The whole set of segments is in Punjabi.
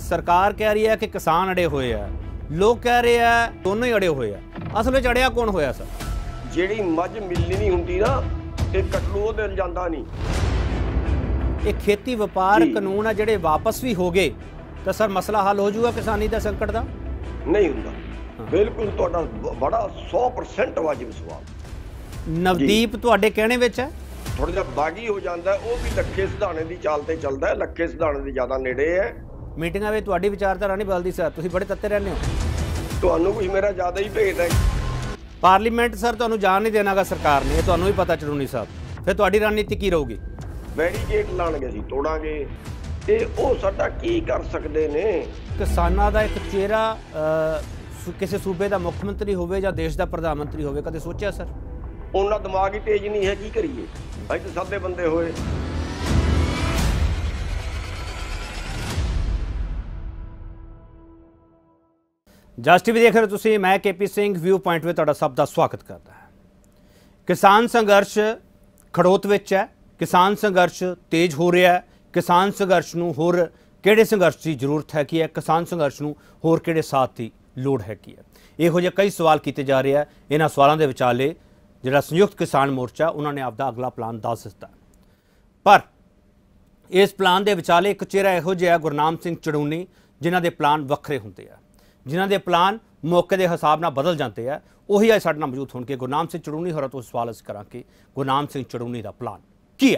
सरकार कह रही है कि किसान अड़े हुए हैं, लोग कह रहे हैं दोनों ही अड़े हुए हैं। असल में अड़िया कौन होया सर? ਜਿਹੜੀ ਮੱਝ ਮਿਲਣੀ ਨਹੀਂ ਹੁੰਦੀ ਨਾ ਤੇ ਕਟਲੂ ਉਹਦੇ ਜਾਂਦਾ ਨਹੀਂ। ਇਹ ਖੇਤੀ ਵਪਾਰ ਕਾਨੂੰਨ ਆ ਜਿਹੜੇ ਵਾਪਸ ਵੀ ਹੋ ਗਏ ਤਾਂ ਸਰ ਮਸਲਾ ਹੱਲ ਹੋ ਜਾਊਗਾ ਕਿਸਾਨੀ ਦਾ ਸੰਕਟ ਦਾ? ਨਹੀਂ ਹੁੰਦਾ। ਬਿਲਕੁਲ ਤੁਹਾਡਾ ਬੜਾ 100% ਵਾਜਿਬ ਸਵਾਲ। ਨਵਦੀਪ ਤੁਹਾਡੇ ਕਹਿਣੇ ਵਿੱਚ ਹੈ ਥੋੜਾ ਜਿਹਾ ਬਾਗੀ ਹੋ ਜਾਂਦਾ, ਉਹ ਵੀ ਲੱਖੇ ਸਿਧਾਣੇ ਦੀ ਚਾਲ ਤੇ ਚੱਲਦਾ ਹੈ। ਲੱਖੇ ਸਿਧਾਣੇ ਦੇ ਜ਼ਿਆਦਾ ਨੇੜੇ ਹੈ। ਮੀਟਿੰਗਾਂ ਵਿੱਚ ਤੁਹਾਡੀ ਵਿਚਾਰਧਾਰਾ ਨਹੀਂ ਬਦਲਦੀ ਸਰ, ਤੁਸੀਂ ਬੜੇ ਤੱਤੇ ਰਹਿੰਦੇ ਹੋ। ਤੁਹਾਨੂੰ ਕੁਝ ਮੇਰਾ ਜ਼ਿਆਦਾ ਹੀ ਭੇਦ ਹੈ। ਪਾਰਲੀਮੈਂਟ ਸਰ ਤੁਹਾਨੂੰ ਜਾਣ ਨਹੀਂ ਦੇਣਾਗਾ ਸਰਕਾਰ ਨੇ, ਇਹ ਤੁਹਾਨੂੰ ਵੀ ਪਤਾ ਚੜੂਨੀ ਸਾਹਿਬ। ਫਿਰ ਤੁਹਾਡੀ ਰਣਨੀਤੀ ਕੀ ਰਹੂਗੀ? ਬੈਰੀਕੇਡ ਲਾਣਗੇ, ਅਸੀਂ ਤੋੜਾਂਗੇ। ਤੇ ਉਹ ਸਾਡਾ ਕੀ ਕਰ ਸਕਦੇ ਨੇ? ਕਿਸਾਨਾਂ ਦਾ ਇੱਕ ਚਿਹਰਾ ਕਿਸੇ ਸੂਬੇ ਦਾ ਮੁੱਖ ਮੰਤਰੀ ਹੋਵੇ ਜਾਂ ਦੇਸ਼ ਦਾ ਪ੍ਰਧਾਨ ਮੰਤਰੀ ਹੋਵੇ, ਕਦੇ ਸੋਚਿਆ ਸਰ? ਉਹਨਾਂ ਦਿਮਾਗ ਹੀ ਤੇਜ਼ ਨਹੀਂ ਹੈ, ਕੀ ਕਰੀਏ? ਅਸੀਂ ਤਾਂ ਸਾਦੇ ਬੰਦੇ ਹੋਏ। ਜਸ ਟੀਵੀ ਦੇਖ ਰਹੇ ਹੋ ਤੁਸੀਂ, ਮੈਂ KP ਸਿੰਘ। ਵਿਊ ਪੁਆਇੰਟ ਵਿੱਚ ਤੁਹਾਡਾ ਸਭ ਦਾ ਸਵਾਗਤ ਕਰਦਾ ਹਾਂ। ਕਿਸਾਨ ਸੰਘਰਸ਼ ਖੜੋਤ ਵਿੱਚ ਹੈ, ਕਿਸਾਨ ਸੰਘਰਸ਼ ਤੇਜ਼ ਹੋ ਰਿਹਾ ਹੈ। ਕਿਸਾਨ ਸੰਘਰਸ਼ ਨੂੰ ਹੋਰ ਕਿਹੜੇ ਸੰਘਰਸ਼ ਦੀ ਜ਼ਰੂਰਤ ਹੈ ਕੀ ਹੈ, ਕਿਸਾਨ ਸੰਘਰਸ਼ ਨੂੰ ਹੋਰ ਕਿਹੜੇ ਸਾਥ ਦੀ ਲੋੜ ਹੈ ਕੀ ਹੈ, ਇਹੋ ਜਿਹੇ ਕਈ ਸਵਾਲ ਕੀਤੇ ਜਾ ਰਹੇ ਆ। ਇਹਨਾਂ ਸਵਾਲਾਂ ਦੇ ਵਿਚਾਲੇ ਜਿਹੜਾ ਸੰਯੁਕਤ ਕਿਸਾਨ ਮੋਰਚਾ ਉਹਨਾਂ ਨੇ ਆਪਦਾ ਅਗਲਾ ਪਲਾਨ ਦੱਸ ਦਿੱਤਾ, ਪਰ ਇਸ ਪਲਾਨ ਦੇ ਵਿਚਾਲੇ ਇੱਕ ਚਿਹਰਾ ਇਹੋ ਜਿਹਾ ਗੁਰਨਾਮ ਸਿੰਘ ਚੜੂਨੀ ਜਿਨ੍ਹਾਂ ਦੇ ਪਲਾਨ ਵੱਖਰੇ ਹੁੰਦੇ ਆ, ਜਿਨ੍ਹਾਂ ਦੇ ਪਲਾਨ ਮੌਕੇ ਦੇ ਹਿਸਾਬ ਨਾਲ ਬਦਲ ਜਾਂਦੇ ਆ। ਉਹੀ ਅੱਜ ਸਾਡੇ ਨਾਲ ਮੌਜੂਦ ਹੋਣਗੇ ਗੁਰਨਾਮ ਸਿੰਘ ਚੜੂਨੀ ਹੋਰਾਂ ਤੋਂ ਸਵਾਲ ਅਸੀਂ ਕਰਾਂਗੇ ਗੁਰਨਾਮ ਸਿੰਘ ਚੜੂਨੀ ਦਾ ਪਲਾਨ ਕੀ ਹੈ।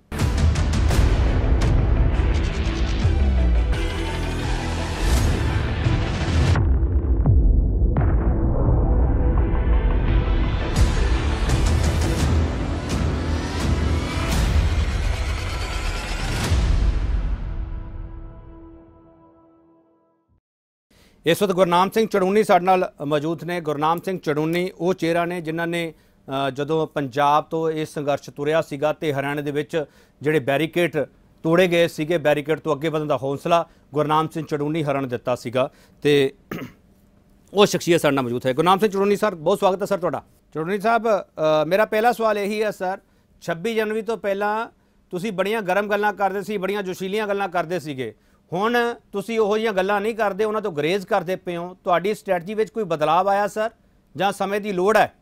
इस वक्त गुरनाम सिंह चड़ूनी साडे नाल मौजूद ने। गुरनाम सिंह चड़ूनी वो चेहरा ने जिन्हां ने जदों पंजाब तो ये संघर्ष तुरिया सीगा ते हरियाणे दे विच जिहड़े बैरीकेड तोड़े गए सीगे, बैरीकेड तो अगे वधण दा हौसला गुरनाम सिंह चड़ूनी हरण दिता सीगा ते वो शख्सियत साडे नाल मौजूद है। गुरनाम सिंह चड़ूनी सर, बहुत स्वागत है सर तुहाडा। चड़ूनी साहब, मेरा पहला सवाल यही है सर, 26 जनवरी तो पहलां तुसीं बड़ियां गर्म गल्लां करदे सी, बड़ियां जोशीलियां गल्लां करदे सीगे। ਹੁਣ ਤੁਸੀਂ ਉਹੋ ਜਿਹੀਆਂ ਗੱਲਾਂ ਨਹੀਂ ਕਰਦੇ, ਉਹਨਾਂ ਤੋਂ ਗਰੇਜ਼ ਕਰਦੇ ਪਏ ਹੋ। ਤੁਹਾਡੀ ਸਟ੍ਰੈਟਜੀ ਵਿੱਚ ਕੋਈ ਬਦਲਾਅ ਆਇਆ ਸਰ ਜਾਂ ਸਮੇਂ ਦੀ ਲੋੜ ਹੈ?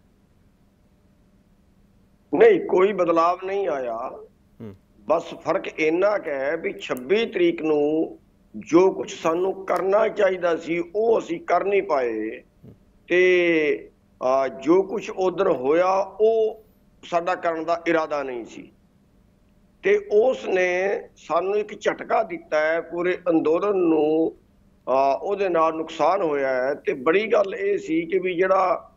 ਨਹੀਂ, ਕੋਈ ਬਦਲਾਅ ਨਹੀਂ ਆਇਆ। ਬਸ ਫਰਕ ਇੰਨਾ ਕੁ ਹੈ ਵੀ 26 ਤਰੀਕ ਨੂੰ ਜੋ ਕੁਝ ਸਾਨੂੰ ਕਰਨਾ ਚਾਹੀਦਾ ਸੀ ਉਹ ਅਸੀਂ ਕਰ ਨਹੀਂ ਪਾਏ ਤੇ ਜੋ ਕੁਝ ਉਧਰ ਹੋਇਆ ਉਹ ਸਾਡਾ ਕਰਨ ਦਾ ਇਰਾਦਾ ਨਹੀਂ ਸੀ ਤੇ ਉਸ ਨੇ ਸਾਨੂੰ ਇੱਕ ਝਟਕਾ ਦਿੱਤਾ ਹੈ। ਪੂਰੇ ਅੰਦੋਲਨ ਨੂੰ ਉਹਦੇ ਨਾਲ ਨੁਕਸਾਨ ਹੋਇਆ ਹੈ ਤੇ ਬੜੀ ਗੱਲ ਇਹ ਸੀ ਕਿ ਵੀ ਜਿਹੜਾ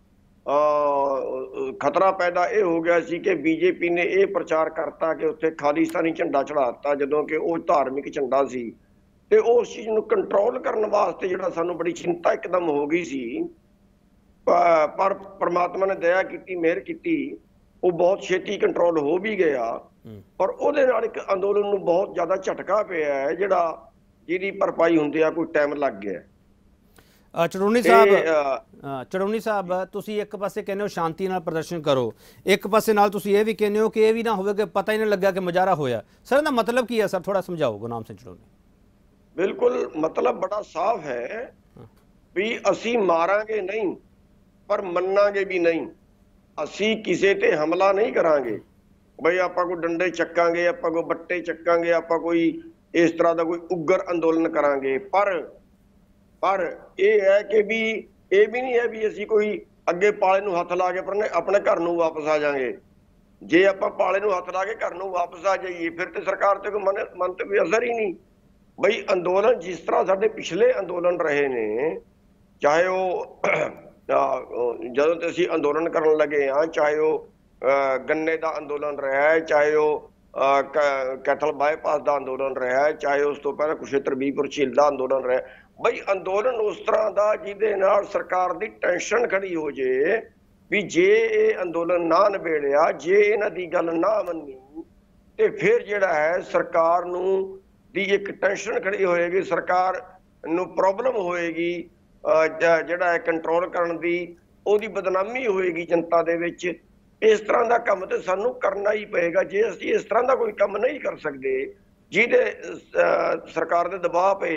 ਖਤਰਾ ਪੈਦਾ ਇਹ ਹੋ ਗਿਆ ਸੀ ਕਿ ਬੀਜੇਪੀ ਨੇ ਇਹ ਪ੍ਰਚਾਰ ਕਰਤਾ ਕਿ ਉੱਥੇ ਖਾਲਿਸਤਾਨੀ ਝੰਡਾ ਚੜਾ ਦਿੱਤਾ, ਜਦੋਂ ਕਿ ਉਹ ਧਾਰਮਿਕ ਝੰਡਾ ਸੀ। ਤੇ ਉਸ ਚੀਜ਼ ਨੂੰ ਕੰਟਰੋਲ ਕਰਨ ਵਾਸਤੇ ਜਿਹੜਾ ਸਾਨੂੰ ਬੜੀ ਚਿੰਤਾ ਇੱਕਦਮ ਹੋ ਗਈ ਸੀ, ਪਰ ਪ੍ਰਮਾਤਮਾ ਨੇ ਦਇਆ ਕੀਤੀ, ਮਿਹਰ ਕੀਤੀ, ਉਹ ਬਹੁਤ ਛੇਤੀ ਕੰਟਰੋਲ ਹੋ ਵੀ ਗਿਆ। ਪਰ ਉਹਦੇ ਨਾਲ ਇੱਕ ਅੰਦੋਲਨ ਨੂੰ ਬਹੁਤ ਜ਼ਿਆਦਾ ਝਟਕਾ ਪਿਆ ਹੈ ਜਿਹਦੀ ਭਰਪਾਈ ਹੁੰਦੀ ਆ ਕੋਈ ਟਾਈਮ ਲੱਗ ਗਿਆ। ਚੜੂਨੀ ਸਾਹਿਬ, ਤੁਸੀਂ ਇੱਕ ਪਾਸੇ ਕਹਿੰਦੇ ਹੋ ਸ਼ਾਂਤੀ ਨਾਲ ਪ੍ਰਦਰਸ਼ਨ ਕਰੋ, ਇੱਕ ਪਾਸੇ ਨਾਲ ਤੁਸੀਂ ਇਹ ਵੀ ਕਹਿੰਦੇ ਹੋ ਕਿ ਇਹ ਵੀ ਨਾ ਹੋਵੇ ਕਿ ਪਤਾ ਹੀ ਨਹੀਂ ਲੱਗਿਆ ਕਿ ਮੁਜ਼ਾਹਰਾ ਹੋਇਆ। ਸਰ ਇਹਦਾ ਮਤਲਬ ਕੀ ਹੈ ਸਰ, ਥੋੜਾ ਸਮਝਾਓ ਗੁਰਨਾਮ ਸਿੰਘ ਚੜੂਨੀ। ਬਿਲਕੁਲ ਮਤਲਬ ਬੜਾ ਸਾਫ਼ ਹੈ ਵੀ ਅਸੀਂ ਮਾਰਾਂਗੇ ਨਹੀਂ ਪਰ ਮੰਨਾਂਗੇ ਵੀ ਨਹੀਂ। ਅਸੀਂ ਕਿਸੇ ਤੇ ਹਮਲਾ ਨਹੀਂ ਕਰਾਂਗੇ ਬਈ ਆਪਾਂ ਕੋਈ ਡੰਡੇ ਚੱਕਾਂਗੇ, ਆਪਾਂ ਕੋਈ ਬੱਟੇ ਚੱਕਾਂਗੇ, ਆਪਾਂ ਕੋਈ ਇਸ ਤਰ੍ਹਾਂ ਦਾ ਕੋਈ ਉਗਰ ਅੰਦੋਲਨ ਕਰਾਂਗੇ। ਪਰ ਇਹ ਹੈ ਕਿ ਵੀ ਇਹ ਵੀ ਨਹੀਂ ਹੈ ਵੀ ਅਸੀਂ ਕੋਈ ਅੱਗੇ ਪਾਲੇ ਨੂੰ ਹੱਥ ਲਾ ਕੇ ਆਪਣੇ ਘਰ ਨੂੰ ਵਾਪਸ ਆ ਜਾਾਂਗੇ। ਜੇ ਆਪਾਂ ਪਾਲੇ ਨੂੰ ਹੱਥ ਲਾ ਕੇ ਘਰ ਨੂੰ ਵਾਪਸ ਆ ਜਾਈਏ ਫਿਰ ਤੇ ਸਰਕਾਰ ਤੇ ਕੋਈ ਮਨ ਤੇ ਕੋਈ ਅਸਰ ਹੀ ਨਹੀਂ। ਬਈ ਅੰਦੋਲਨ ਜਿਸ ਤਰ੍ਹਾਂ ਸਾਡੇ ਪਿਛਲੇ ਅੰਦੋਲਨ ਰਹੇ ਨੇ, ਚਾਹੇ ਉਹ ਜਦੋਂ ਤੇ ਅਸੀਂ ਅੰਦੋਲਨ ਕਰਨ ਲੱਗੇ ਹਾਂ, ਚਾਹੇ ਉਹ ਗੰਨੇ ਦਾ ਅੰਦੋਲਨ ਰਿਹਾ ਹੈ, ਚਾਹੇ ਉਹ ਕੈਥਲ ਬਾਈਪਾਸ ਦਾ ਅੰਦੋਲਨ ਰਿਹਾ ਹੈ, ਚਾਹੇ ਉਸ ਤੋਂ ਪਹਿਲਾਂ ਕੁਸ਼ੇਤਰ ਬੀਪੁਰ ਝੀਲ ਦਾ ਅੰਦੋਲਨ ਰਿਹਾ। ਬਈ ਅੰਦੋਲਨ ਉਸ ਤਰ੍ਹਾਂ ਦਾ ਜਿਹਦੇ ਨਾਲ ਸਰਕਾਰ ਦੀ ਟੈਨਸ਼ਨ ਖੜੀ ਹੋ ਜੇ ਵੀ ਜੇ ਇਹ ਅੰਦੋਲਨ ਨਾ ਨਿਬੇੜਿਆ, ਜੇ ਇਹਨਾਂ ਦੀ ਗੱਲ ਨਾ ਮੰਨੀ ਤੇ ਫਿਰ ਜਿਹੜਾ ਹੈ ਸਰਕਾਰ ਨੂੰ ਦੀ ਇੱਕ ਟੈਨਸ਼ਨ ਖੜੀ ਹੋਏਗੀ, ਸਰਕਾਰ ਨੂੰ ਪ੍ਰੋਬਲਮ ਹੋਏਗੀ ਜਿਹੜਾ ਹੈ ਕੰਟਰੋਲ ਕਰਨ ਦੀ, ਉਹਦੀ ਬਦਨਾਮੀ ਹੋਏਗੀ ਜਨਤਾ ਦੇ ਵਿੱਚ। ਇਸ ਤਰ੍ਹਾਂ ਦਾ ਕੰਮ ਤੇ ਸਾਨੂੰ ਕਰਨਾ ਹੀ ਪਏਗਾ। ਜੇ ਅਸੀਂ ਇਸ ਤਰ੍ਹਾਂ ਦਾ ਕੋਈ ਕੰਮ ਨਹੀਂ ਕਰ ਸਕਦੇ ਜਿਹਦੇ ਸਰਕਾਰ ਦੇ ਦਬਾਅ ਪਏ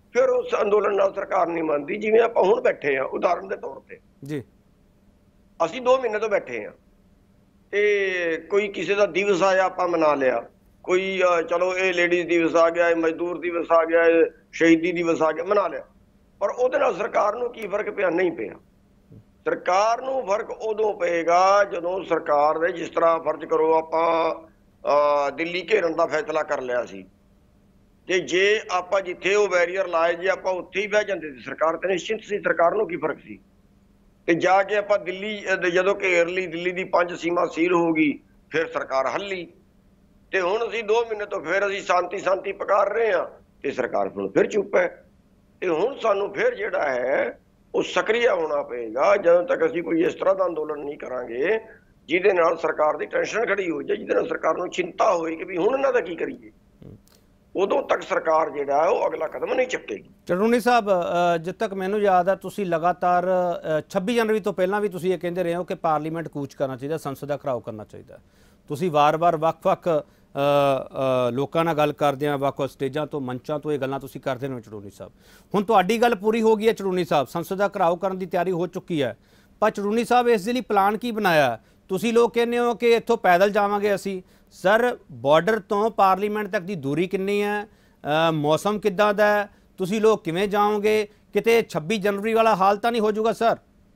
ਫਿਰ ਉਸ ਅੰਦੋਲਨ ਨਾਲ ਸਰਕਾਰ ਨਹੀਂ ਮੰਨਦੀ। ਜਿਵੇਂ ਆਪਾਂ ਹੁਣ ਬੈਠੇ ਆ, ਉਦਾਹਰਨ ਦੇ ਤੌਰ ਤੇ ਜੀ, ਅਸੀਂ 2 ਮਹੀਨੇ ਤੋਂ ਬੈਠੇ ਆ, ਤੇ ਕੋਈ ਕਿਸੇ ਦਾ ਦਿਵਸ ਆਇਆ ਆਪਾਂ ਮਨਾ ਲਿਆ, ਕੋਈ ਚਲੋ ਇਹ ਲੇਡੀਜ਼ ਦਿਵਸ ਆ ਗਿਆ, ਇਹ ਮਜ਼ਦੂਰ ਦਿਵਸ ਆ ਗਿਆ, ਇਹ ਸ਼ਹੀਦੀ ਦਿਵਸ ਆ ਗਿਆ, ਮਨਾ ਲਿਆ। ਪਰ ਉਹਦੇ ਨਾਲ ਸਰਕਾਰ ਨੂੰ ਕੀ ਫਰਕ ਪਿਆ? ਨਹੀਂ ਪਿਆ। ਸਰਕਾਰ ਨੂੰ ਫਰਕ ਉਦੋਂ ਪਏਗਾ ਜਦੋਂ ਸਰਕਾਰ ਦੇ, ਜਿਸ ਤਰ੍ਹਾਂ ਫਰਜ਼ ਕਰੋ ਆਪਾਂ ਦਿੱਲੀ ਘੇਰਨ ਦਾ ਫੈਸਲਾ ਕਰ ਲਿਆ ਸੀ, ਤੇ ਜੇ ਆਪਾਂ ਜਿੱਥੇ ਉਹ ਬੈਰੀਅਰ ਲਾਏ ਜੇ ਆਪਾਂ ਉੱਥੇ ਹੀ ਬਹਿ ਜਾਂਦੇ ਸੀ, ਸਰਕਾਰ ਤੇ ਨਿਸ਼ਚਿੰਤ ਸੀ। ਸਰਕਾਰ ਨੂੰ ਕੀ ਫਰਕ ਸੀ? ਤੇ ਜਾ ਕੇ ਆਪਾਂ ਦਿੱਲੀ ਜਦੋਂ ਘੇਰ ਲਈ, ਦਿੱਲੀ ਦੀ 5 ਸੀਮਾ ਸੀਲ ਹੋ ਗਈ, ਫਿਰ ਸਰਕਾਰ ਹੱਲੀ। ਤੇ ਹੁਣ ਅਸੀਂ 2 ਮਹੀਨੇ ਤੋਂ ਫਿਰ ਅਸੀਂ ਸ਼ਾਂਤੀ ਪੁਕਾਰ ਰਹੇ ਹਾਂ, ਤੇ ਸਰਕਾਰ ਹੁਣ ਫਿਰ ਚੁੱਪ ਹੈ। ਤੇ ਹੁਣ ਸਾਨੂੰ ਫਿਰ ਜਿਹੜਾ ਹੈ ਉਹ ਸਕਰੀਆ ਹੋਣਾ ਪਏਗਾ। ਜਦੋਂ ਤੱਕ ਅਸੀਂ ਕੋਈ ਇਸ ਤਰ੍ਹਾਂ ਦਾ ਅੰਦੋਲਨ ਨਹੀਂ ਕਰਾਂਗੇ ਜਿਹਦੇ ਨਾਲ ਸਰਕਾਰ ਦੀ ਟੈਨਸ਼ਨ ਖੜੀ ਹੋ ਜਾਏ, ਜਿਹਦੇ ਨਾਲ ਸਰਕਾਰ ਨੂੰ ਚਿੰਤਾ ਹੋਏ ਕਿ ਵੀ ਹੁਣ ਇਹਨਾਂ ਦਾ ਕੀ ਕਰੀਏ, ਉਦੋਂ ਤੱਕ ਸਰਕਾਰ ਜਿਹੜਾ ਹੈ ਉਹ ਅਗਲਾ ਕਦਮ ਨਹੀਂ ਚੱਕੇਗੀ। ਚੜੂਨੀ ਸਾਹਿਬ, ਜਿੱਦ ਤੱਕ ਮੈਨੂੰ ਯਾਦ ਹੈ ਤੁਸੀਂ ਲਗਾਤਾਰ 26 ਜਨਵਰੀ ਤੋਂ ਪਹਿਲਾਂ ਵੀ ਤੁਸੀਂ ਇਹ ਕਹਿੰਦੇ ਰਹੇ ਹੋ ਕਿ ਪਾਰਲੀਮੈਂਟ ਕੂਚ ਕਰਨਾ ਚਾਹੀਦਾ, ਸੰਸਦ ਦਾ ਘਿਰਾਓ ਕਰਨਾ ਚਾਹੀਦਾ। ਤੁਸੀਂ ਵਾਰ-ਵਾਰ ਵੱਖ-ਵੱਖ ਲੋਕਾਂ ਨਾਲ ਗੱਲ ਕਰਦੇ ਆ, ਵੱਖ-ਵੱਖ ਸਟੇਜਾਂ ਤੋਂ, ਮੰਚਾਂ ਤੋਂ ਇਹ ਗੱਲਾਂ ਤੁਸੀਂ ਕਰਦੇ ਹੋ ਚੜੂਨੀ ਸਾਹਿਬ। ਹੁਣ ਤੁਹਾਡੀ ਗੱਲ ਪੂਰੀ ਹੋ ਗਈ ਹੈ ਚੜੂਨੀ ਸਾਹਿਬ, ਸੰਸਦ ਦਾ ਘਿਰਾਓ ਕਰਨ ਦੀ ਤਿਆਰੀ ਹੋ ਚੁੱਕੀ ਹੈ, ਪਰ ਚੜੂਨੀ ਸਾਹਿਬ ਇਸ ਦੇ ਲਈ ਪਲਾਨ ਕੀ ਬਣਾਇਆ? ਤੁਸੀਂ ਲੋਕ ਕਹਿੰਦੇ ਹੋ ਕਿ ਇੱਥੋਂ ਪੈਦਲ ਜਾਵਾਂਗੇ ਅਸੀਂ। ਸਰ, ਬਾਰਡਰ ਤੋਂ ਪਾਰਲੀਮੈਂਟ ਤੱਕ ਦੀ ਦੂਰੀ ਕਿੰਨੀ ਹੈ? ਮੌਸਮ ਕਿੱਦਾਂ ਦਾ ਹੈ? ਤੁਸੀਂ ਲੋਕ ਕਿਵੇਂ ਜਾਓਗੇ? ਕਿਤੇ 26 ਜਨਵਰੀ ਵਾਲਾ ਹਾਲ ਤਾਂ ਨਹੀਂ ਹੋ ਜਾਊਗਾ ਸਰ?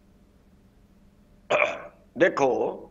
ਦੇਖੋ,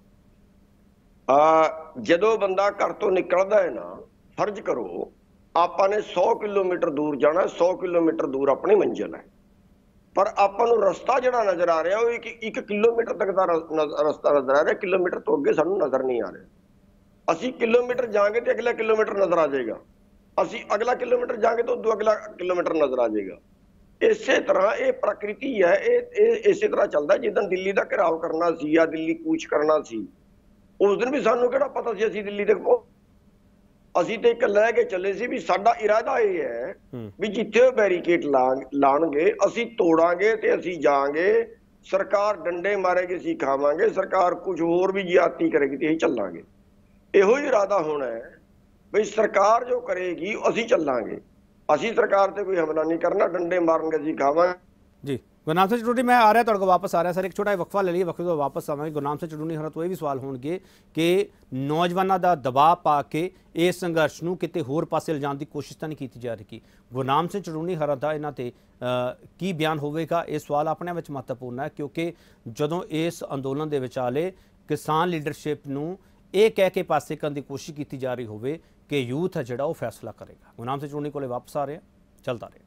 ਜਦੋਂ ਬੰਦਾ ਘਰ ਤੋਂ ਨਿਕਲਦਾ ਹੈ ਨਾ, ਫਰਜ਼ ਕਰੋ ਆਪਾਂ ਨੇ 100 ਕਿਲੋਮੀਟਰ ਦੂਰ ਜਾਣਾ, 100 ਕਿਲੋਮੀਟਰ ਦੂਰ ਆਪਣੀ ਮੰਜ਼ਿਲ ਹੈ, ਪਰ ਆਪਾਂ ਨੂੰ ਰਸਤਾ ਜਿਹੜਾ ਨਜ਼ਰ ਆ ਰਿਹਾ ਉਹ 1 ਕਿਲੋਮੀਟਰ ਤੱਕ ਦਾ ਰਸਤਾ ਨਜ਼ਰ ਆ ਰਿਹਾ, ਕਿਲੋਮੀਟਰ ਤੋਂ ਅੱਗੇ ਸਾਨੂੰ ਨਜ਼ਰ ਨਹੀਂ ਆ ਰਿਹਾ। ਅਸੀਂ ਕਿਲੋਮੀਟਰ ਜਾਵਾਂਗੇ ਤੇ ਅਗਲਾ ਕਿਲੋਮੀਟਰ ਨਜ਼ਰ ਆ ਜਾਏਗਾ, ਅਸੀਂ ਅਗਲਾ ਕਿਲੋਮੀਟਰ ਜਾਵਾਂਗੇ ਤਾਂ ਉਦੋਂ ਅਗਲਾ ਕਿਲੋਮੀਟਰ ਨਜ਼ਰ ਆ ਜਾਏਗਾ। ਇਸੇ ਤਰ੍ਹਾਂ ਇਹ ਪ੍ਰਕਿਰਤੀ ਹੈ, ਇਹ ਇਸੇ ਤਰ੍ਹਾਂ ਚੱਲਦਾ। ਜਿੱਦਾਂ ਦਿੱਲੀ ਦਾ ਘਿਰਾਓ ਕਰਨਾ ਸੀ ਜਾਂ ਦਿੱਲੀ ਕੂਚ ਕਰਨਾ ਸੀ, ਉਸ ਦਿਨ ਵੀ ਸਾਨੂੰ ਕਿਹੜਾ ਪਤਾ ਸੀ ਅਸੀਂ ਦਿੱਲੀ ਤੱਕ ਅਸੀਂ ਤੇ ਇੱਕ ਲੈ ਕੇ ਚੱਲੇ ਸੀ ਵੀ ਸਾਡਾ ਇਰਾਦਾ ਇਹ ਹੈ ਵੀ ਜਿੱਥੇ ਉਹ ਬੈਰੀਕੇਡ ਲਾਣਗੇ ਅਸੀਂ ਤੋੜਾਂਗੇ ਤੇ ਅਸੀਂ ਜਾਾਂਗੇ। ਸਰਕਾਰ ਡੰਡੇ ਮਾਰੇਗੀ ਅਸੀਂ ਖਾਵਾਂਗੇ, ਸਰਕਾਰ ਕੁਝ ਹੋਰ ਵੀ ਜ਼ਿਆਦਤੀ ਕਰੇਗੀ ਤੇ ਅਸੀਂ ਚੱਲਾਂਗੇ। ਇਹੋ ਹੀ ਇਰਾਦਾ ਹੋਣਾ ਹੈ ਵੀ ਸਰਕਾਰ ਜੋ ਕਰੇਗੀ ਅਸੀਂ ਚੱਲਾਂਗੇ, ਅਸੀਂ ਸਰਕਾਰ ਤੇ ਕੋਈ ਹਮਲਾ ਨਹੀਂ ਕਰਨਾ, ਡੰਡੇ ਮਾਰਨਗੇ ਅਸੀਂ ਖਾਵਾਂਗੇ। ਜੀ, ਗੁਰਨਾਮ ਸਿੰਘ ਚੜੂਨੀ, ਮੈਂ ਆ ਰਿਹਾ ਤੁਹਾਡੇ ਕੋਲ ਵਾਪਸ ਆ ਰਿਹਾ ਸਰ, ਇੱਕ ਛੋਟਾ ਵਕਫਾ ਲੈ ਲਈਏ, ਵਕਫੇ ਤੋਂ ਵਾਪਸ ਆਵਾਂਗੇ। ਗੁਰਨਾਮ ਸਿੰਘ ਚੜੂਨੀ ਹਰਾਂ ਤੋਂ ਇਹ ਵੀ ਸਵਾਲ ਹੋਣਗੇ ਕਿ ਨੌਜਵਾਨਾਂ ਦਾ ਦਬਾਅ ਪਾ ਕੇ ਇਸ ਸੰਘਰਸ਼ ਨੂੰ ਕਿਤੇ ਹੋਰ ਪਾਸੇ ਲਿਜਾਣ ਦੀ ਕੋਸ਼ਿਸ਼ ਤਾਂ ਨਹੀਂ ਕੀਤੀ ਜਾ ਰਹੀ? ਗੁਰਨਾਮ ਸਿੰਘ ਚੜੂਨੀ ਹਰਾਂ ਦਾ ਇਹਨਾਂ ਤੇ ਕੀ ਬਿਆਨ ਹੋਵੇਗਾ, ਇਹ ਸਵਾਲ ਆਪਣੇ ਵਿੱਚ ਮਹੱਤਵਪੂਰਨ ਹੈ, ਕਿਉਂਕਿ ਜਦੋਂ ਇਸ ਅੰਦੋਲਨ ਦੇ ਵਿਚਾਲੇ ਕਿਸਾਨ ਲੀਡਰਸ਼ਿਪ ਨੂੰ ਇਹ ਕਹਿ ਕੇ ਪਾਸੇ ਕਰਨ ਦੀ ਕੋਸ਼ਿਸ਼ ਕੀਤੀ ਜਾ ਰਹੀ ਹੋਵੇ ਕਿ ਯੂਥ ਹੈ ਜਿਹੜਾ ਉਹ ਫੈਸਲਾ ਕਰੇਗਾ। ਗੁਰਨਾਮ ਸਿੰਘ ਚੜੂਨੀ ਕੋਲੇ ਵਾਪਸ ਆ ਰਿਹਾ, ਚੱਲਦਾ ਰਿਹਾ।